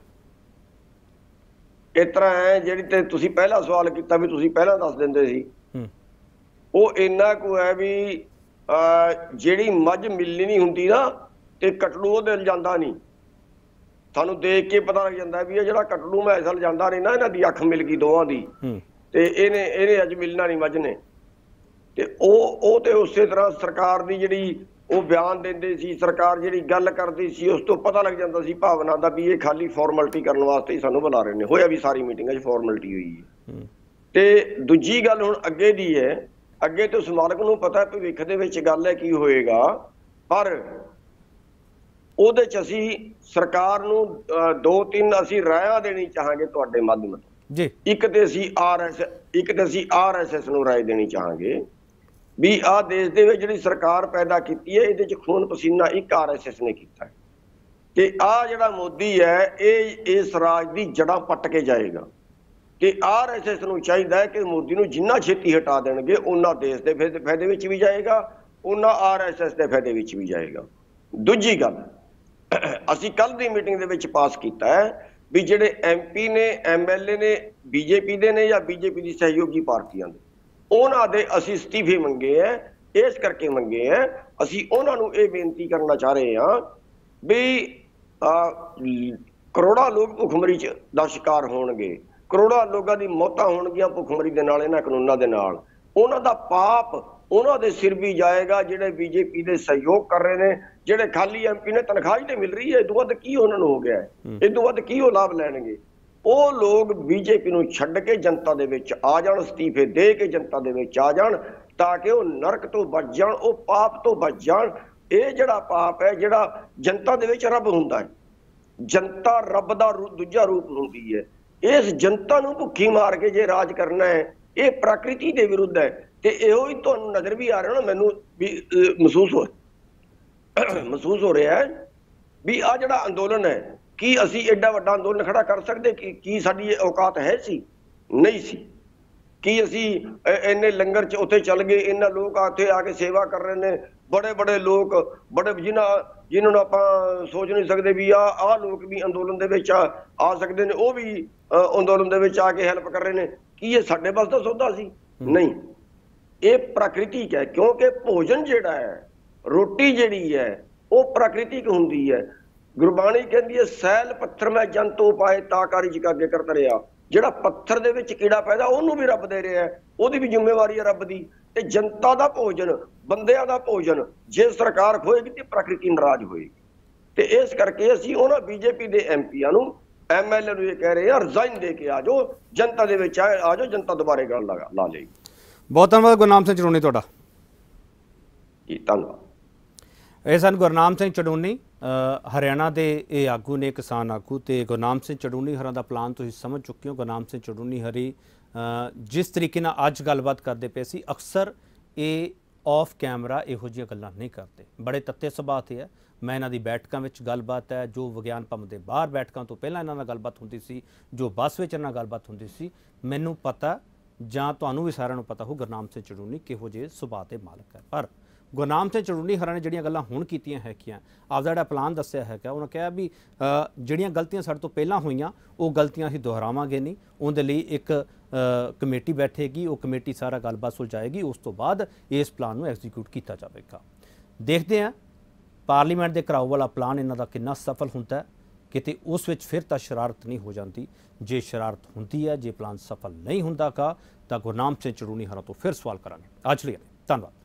ਇਸ ਤਰ੍ਹਾਂ ਹੈ, ਜਿਹੜੀ ਤੇ ਤੁਸੀਂ ਪਹਿਲਾ ਸਵਾਲ ਕੀਤਾ ਵੀ ਤੁਸੀਂ ਪਹਿਲਾਂ ਦੱਸ ਦਿੰਦੇ ਸੀ, ਉਹ ਇੰਨਾ ਕੁ ਹੈ ਵੀ ਜਿਹੜੀ ਮੱਝ ਮਿਲਣੀ ਨਹੀਂ ਹੁੰਦੀ ਨਾ, ਤੇ ਕਟੜੂ ਉਹਦੇ ਜਾਂਦਾ ਨਹੀਂ। ਸਾਨੂੰ ਦੇਖ ਕੇ ਪਤਾ ਲੱਗ ਜਾਂਦਾ ਵੀ ਇਹ ਜਿਹੜਾ ਕਟੜੂ ਮੈਂ ਅਸਲ ਜਾਂਦਾ ਨਹੀਂ ਨਾ, ਇਹਨਾਂ ਦੀ ਅੱਖ ਮਿਲ ਗਈ ਦੋਵਾਂ ਦੀ, ਤੇ ਇਹਨੇ ਅੱਜ ਮਿਲਣਾ ਨਹੀਂ ਮੱਝ ਨੇ। ਤੇ ਉਹ ਤੇ ਉਸੇ ਤਰ੍ਹਾਂ ਸਰਕਾਰ ਦੀ ਜਿਹੜੀ ਉਹ ਬਿਆਨ ਦਿੰਦੇ ਸੀ, ਸਰਕਾਰ ਜਿਹੜੀ ਗੱਲ ਕਰਦੀ ਸੀ, ਉਸ ਤੋਂ ਪਤਾ ਲੱਗ ਜਾਂਦਾ ਸੀ ਭਾਵਨਾ ਦਾ ਵੀ ਇਹ ਖਾਲੀ ਫਾਰਮੈਲਿਟੀ ਕਰਨ ਵਾਸਤੇ ਹੀ ਸਾਨੂੰ ਬੁਲਾ ਰਹੇ ਨੇ। ਹੋਇਆ ਵੀ ਸਾਰੀ ਮੀਟਿੰਗਾਂ 'ਚ ਫਾਰਮੈਲਿਟੀ ਹੋਈ ਹੈ। ਤੇ ਦੂਜੀ ਗੱਲ ਹੁਣ ਅੱਗੇ ਦੀ ਹੈ, ਅੱਗੇ ਤੋਂ ਉਸ ਮਾਲਕ ਨੂੰ ਪਤਾ ਭਵਿੱਖ ਦੇ ਵਿੱਚ ਗੱਲ ਹੈ ਕੀ ਹੋਏਗਾ, ਪਰ ਉਹਦੇ 'ਚ ਅਸੀਂ ਸਰਕਾਰ ਨੂੰ 2-3 ਅਸੀਂ ਰਾਇਆਂ ਦੇਣੀ ਚਾਹਾਂਗੇ ਤੁਹਾਡੇ ਮਾਧਿਅਮ ਤੋਂ ਜੀ। ਇੱਕ ਤੇ ਅਸੀਂ RSS ਨੂੰ ਰਾਏ ਦੇਣੀ ਚਾਹਾਂਗੇ ਵੀ ਆਹ ਦੇਸ਼ ਦੇ ਵਿੱਚ ਜਿਹੜੀ ਸਰਕਾਰ ਪੈਦਾ ਕੀਤੀ ਹੈ, ਇਹਦੇ 'ਚ ਖੂਨ ਪਸੀਨਾ ਇੱਕ RSS ਨੇ ਕੀਤਾ ਹੈ, ਤੇ ਆਹ ਜਿਹੜਾ ਮੋਦੀ ਹੈ ਇਹ ਇਸ ਰਾਜ ਦੀ ਜੜ੍ਹਾਂ ਪੱਟ ਕੇ ਜਾਏਗਾ। ਤੇ RSS ਨੂੰ ਚਾਹੀਦਾ ਹੈ ਕਿ ਮੋਦੀ ਨੂੰ ਜਿੰਨਾ ਛੇਤੀ ਹਟਾ ਦੇਣਗੇ, ਉਹਨਾਂ ਦੇਸ਼ ਦੇ ਫਾਇਦੇ ਵਿੱਚ ਵੀ ਜਾਏਗਾ, ਉਹਨਾਂ RSS ਦੇ ਫਾਇਦੇ ਵਿੱਚ ਵੀ ਜਾਏਗਾ। ਦੂਜੀ ਗੱਲ, ਅਸੀਂ ਕੱਲ ਦੀ ਮੀਟਿੰਗ ਦੇ ਵਿੱਚ ਪਾਸ ਕੀਤਾ ਹੈ ਵੀ ਜਿਹੜੇ MP ਨੇ, MLA ਨੇ, BJP ਦੇ ਨੇ ਜਾਂ BJP ਦੀ ਸਹਿਯੋਗੀ ਪਾਰਟੀਆਂ ਦੇ, ਉਹਨਾਂ ਦੇ ਅਸੀਂ ਅਸਤੀਫੇ ਮੰਗੇ ਹੈ। ਇਸ ਕਰਕੇ ਮੰਗੇ ਹੈ, ਅਸੀਂ ਉਹਨਾਂ ਨੂੰ ਇਹ ਬੇਨਤੀ ਕਰਨਾ ਚਾਹ ਰਹੇ ਹਾਂ ਵੀ ਕਰੋੜਾਂ ਲੋਕ ਭੁੱਖਮਰੀ ਦਾ ਸ਼ਿਕਾਰ ਹੋਣਗੇ, ਕਰੋੜਾਂ ਲੋਕਾਂ ਦੀ ਮੌਤਾਂ ਹੋਣਗੀਆਂ ਭੁੱਖਮਰੀ ਦੇ ਨਾਲ, ਇਹਨਾਂ ਕਾਨੂੰਨਾਂ ਦੇ ਨਾਲ। ਉਹਨਾਂ ਦਾ ਪਾਪ ਉਹਨਾਂ ਦੇ ਸਿਰ ਵੀ ਜਾਏਗਾ ਜਿਹੜੇ ਬੀਜੇਪੀ ਦੇ ਸਹਿਯੋਗ ਕਰ ਰਹੇ ਨੇ, ਜਿਹੜੇ ਖਾਲੀ ਐਮਪੀ ਨੇ ਤਨਖਾਹ ਹੀ ਤੇ ਮਿਲ ਰਹੀ ਹੈ। ਇਹ ਤੋਂ ਵੱਧ ਕੀ ਉਹਨਾਂ ਨੂੰ ਹੋ ਗਿਆ ਹੈ? ਇਹ ਤੋਂ ਵੱਧ ਕੀ ਉਹ ਲਾਭ ਲੈਣਗੇ? ਉਹ ਲੋਕ ਬੀਜੇਪੀ ਨੂੰ ਛੱਡ ਕੇ ਜਨਤਾ ਦੇ ਵਿੱਚ ਆ ਜਾਣ, ਅਸਤੀਫੇ ਦੇ ਕੇ ਜਨਤਾ ਦੇ ਵਿੱਚ ਆ ਜਾਣ, ਤਾਂ ਕਿ ਉਹ ਨਰਕ ਤੋਂ ਬਚ ਜਾਣ, ਉਹ ਪਾਪ ਤੋਂ ਬਚ ਜਾਣ। ਇਹ ਜਿਹੜਾ ਪਾਪ ਹੈ, ਜਿਹੜਾ ਜਨਤਾ ਦੇ ਵਿੱਚ ਰੱਬ ਹੁੰਦਾ ਹੈ, ਜਨਤਾ ਰੱਬ ਦਾ ਦੂਜਾ ਰੂਪ ਹੁੰਦੀ ਹੈ। ਇਸ ਜਨਤਾ ਨੂੰ ਭੁੱਖੀ ਮਾਰ ਕੇ ਜੇ ਰਾਜ ਕਰਨਾ ਹੈ, ਇਹ ਪ੍ਰਕਿਰਤੀ ਦੇ ਵਿਰੁੱਧ ਹੈ। ਤੇ ਇਹੋ ਹੀ ਤੁਹਾਨੂੰ ਨਜ਼ਰ ਵੀ ਆ ਰਿਹਾ ਨਾ, ਮੈਨੂੰ ਵੀ ਮਹਿਸੂਸ ਹੋ ਰਿਹਾ ਹੈ ਵੀ ਆ ਜਿਹੜਾ ਅੰਦੋਲਨ ਹੈ, ਕੀ ਅਸੀਂ ਐਡਾ ਵੱਡਾ ਅੰਦੋਲਨ ਖੜਾ ਕਰ ਸਕਦੇ? ਕੀ ਸਾਡੀ ਔਕਾਤ ਹੈ ਸੀ? ਨਹੀਂ ਸੀ। ਕੀ ਅਸੀਂ ਇੰਨੇ ਲੰਗਰ ਚ ਉੱਥੇ ਚੱਲ ਗਏ, ਇਹਨਾਂ ਲੋਕ ਉੱਥੇ ਆ ਕੇ ਸੇਵਾ ਕਰ ਰਹੇ ਨੇ, ਬੜੇ ਬੜੇ ਲੋਕ, ਬੜੇ ਜਿਨ੍ਹਾਂ ਨੂੰ ਆਪਾਂ ਸੋਚ ਨਹੀਂ ਸਕਦੇ ਵੀ ਆਹ ਲੋਕ ਵੀ ਅੰਦੋਲਨ ਦੇ ਵਿੱਚ ਆ ਸਕਦੇ ਨੇ, ਉਹ ਵੀ ਅੰਦੋਲਨ ਦੇ ਵਿੱਚ ਆ ਕੇ ਹੈਲਪ ਕਰ ਰਹੇ ਨੇ। ਕੀ ਇਹ ਸਾਡੇ ਬਸ ਦਾ ਸੌਦਾ ਸੀ? ਨਹੀਂ, ਇਹ ਪ੍ਰਾਕ੍ਰਿਤਿਕ ਹੈ। ਕਿਉਂਕਿ ਭੋਜਨ ਜਿਹੜਾ ਹੈ, ਰੋਟੀ ਜਿਹੜੀ ਹੈ, ਉਹ ਪ੍ਰਾਕ੍ਰਿਤਿਕ ਹੁੰਦੀ ਹੈ। ਗੁਰਬਾਣੀ ਕਹਿੰਦੀ ਹੈ, ਸੈਲ ਪੱਥਰ ਮੈਂ ਜੰਤੂ ਪਾਏ ਤਾਂ ਕਾਰੀ ਜਿ ਅੱਗੇ ਕਰਦਾ ਰਿਹਾ। ਜਿਹੜਾ ਪੱਥਰ ਦੇ ਵਿੱਚ ਕੀੜਾ ਪੈਦਾ, ਉਹਨੂੰ ਵੀ ਰੱਬ ਦੇ ਰਿਹਾ, ਉਹਦੀ ਵੀ ਜ਼ਿੰਮੇਵਾਰੀ ਹੈ ਰੱਬ ਦੀ। ਤੇ ਜਨਤਾ ਦਾ ਭੋਜਨ, ਬੰਦਿਆਂ ਦਾ ਭੋਜਨ ਜੇ ਸਰਕਾਰ ਖੋਏਗੀ ਤੇ ਪ੍ਰਕਿਰਤੀ ਨਾਰਾਜ਼ ਹੋਏਗੀ। ਤੇ ਇਸ ਕਰਕੇ ਅਸੀਂ ਉਹਨਾਂ ਬੀਜੇਪੀ ਦੇ ਐਮਪੀਆਂ ਨੂੰ, ਐਮਐਲਏ ਨੂੰ ਇਹ ਕਹਿ ਰਹੇ ਹਾਂ, ਰਿਜ਼ਾਈਨ ਦੇ ਕੇ ਆ ਜਾਓ, ਜਨਤਾ ਦੇ ਵਿੱਚ ਆ ਜਾਓ, ਜਨਤਾ ਦੁਬਾਰੇ ਗੱਲ ਲਾ ਲੇਗੀ। ਬਹੁਤ ਧੰਨਵਾਦ ਗੁਰਨਾਮ ਸਿੰਘ ਚੜੂਨੀ ਤੁਹਾਡਾ ਜੀ, ਧੰਨਵਾਦ। ਇਹ ਸਨ ਗੁਰਨਾਮ ਸਿੰਘ ਚੜੂਨੀ, ਹਰਿਆਣਾ ਦੇ ਇਹ ਆਗੂ ਨੇ, ਕਿਸਾਨ ਆਗੂ। ਤੇ ਗੁਰਨਾਮ ਸਿੰਘ ਚੜੂਨੀ ਹਰਾਂ ਦਾ ਪਲਾਨ ਤੁਸੀਂ ਸਮਝ ਚੁੱਕੇ ਹੋ। ਗੁਰਨਾਮ ਸਿੰਘ ਚੜੂਨੀ ਹਰੀ ਜਿਸ ਤਰੀਕੇ ਨਾਲ ਅੱਜ ਗੱਲਬਾਤ ਕਰਦੇ ਪਏ ਸੀ, ਅਕਸਰ ਇਹ ਆਫ ਕੈਮਰਾ ਇਹੋ ਜਿਹੀਆਂ ਗੱਲਾਂ ਨਹੀਂ ਕਰਦੇ, ਬੜੇ ਤੱਤੇ ਸੁਭਾਅ ਤੇ ਹੈ। ਮੈਂ ਇਹਨਾਂ ਦੀ ਬੈਠਕਾਂ ਵਿੱਚ ਗੱਲਬਾਤ ਹੈ, ਜੋ ਵਿਗਿਆਨ ਭਵਨ ਦੇ ਬਾਹਰ ਬੈਠਕਾਂ ਤੋਂ ਪਹਿਲਾਂ ਇਹਨਾਂ ਨਾਲ ਗੱਲਬਾਤ ਹੁੰਦੀ ਸੀ, ਜੋ ਬੱਸ ਵਿੱਚ ਇਹਨਾਂ ਨਾਲ ਗੱਲਬਾਤ ਹੁੰਦੀ ਸੀ, ਮੈਨੂੰ ਪਤਾ, ਜਾਂ ਤੁਹਾਨੂੰ ਵੀ ਸਾਰਿਆਂ ਨੂੰ ਪਤਾ ਹੋ, ਗੁਰਨਾਮ ਸਿੰਘ ਚੜੂਨੀ ਕਿਹੋ ਜਿਹੇ ਸੁਭਾਅ ਦੇ ਮਾਲਕ ਹੈ। ਪਰ ਗੁਰਨਾਮ ਸਿੰਘ ਚੜੂਨੀ ਹਰਾਂ ਨੇ ਜਿਹੜੀਆਂ ਗੱਲਾਂ ਹੁਣ ਕੀਤੀਆਂ ਹੈਗੀਆਂ, ਆਪਦਾ ਜਿਹੜਾ ਪਲਾਨ ਦੱਸਿਆ ਹੈਗਾ, ਉਹਨਾਂ ਕਿਹਾ ਵੀ ਜਿਹੜੀਆਂ ਗਲਤੀਆਂ ਸਾਡੇ ਤੋਂ ਪਹਿਲਾਂ ਹੋਈਆਂ, ਉਹ ਗਲਤੀਆਂ ਅਸੀਂ ਦੁਹਰਾਵਾਂਗੇ ਨਹੀਂ। ਉਹਦੇ ਲਈ ਇੱਕ ਕਮੇਟੀ ਬੈਠੇਗੀ, ਉਹ ਕਮੇਟੀ ਸਾਰਾ ਗੱਲਬਾਤ ਸੁਲਝਾਏਗੀ, ਉਸ ਤੋਂ ਬਾਅਦ ਇਸ ਪਲਾਨ ਨੂੰ ਐਗਜ਼ੀਕਿਊਟ ਕੀਤਾ ਜਾਵੇਗਾ। ਦੇਖਦੇ ਹਾਂ ਪਾਰਲੀਮੈਂਟ ਦੇ ਘਿਰਾਓ ਵਾਲਾ ਪਲਾਨ ਇਹਨਾਂ ਦਾ ਕਿੰਨਾ ਸਫਲ ਹੁੰਦਾ ਹੈ। ਕਿਤੇ ਉਸ ਵਿੱਚ ਫਿਰ ਤਾਂ ਸ਼ਰਾਰਤ ਨਹੀਂ ਹੋ ਜਾਂਦੀ। ਜੇ ਸ਼ਰਾਰਤ ਹੁੰਦੀ ਹੈ, ਜੇ ਪਲਾਨ ਸਫਲ ਨਹੀਂ ਹੁੰਦਾਗਾ, ਤਾਂ ਗੁਰਨਾਮ ਸਿੰਘ ਚੜੂਨੀ ਹਰਾਂ ਤੋਂ ਫਿਰ ਸਵਾਲ ਕਰਾਂਗੇ। ਅੱਜ ਲਈ ਧੰਨਵਾਦ।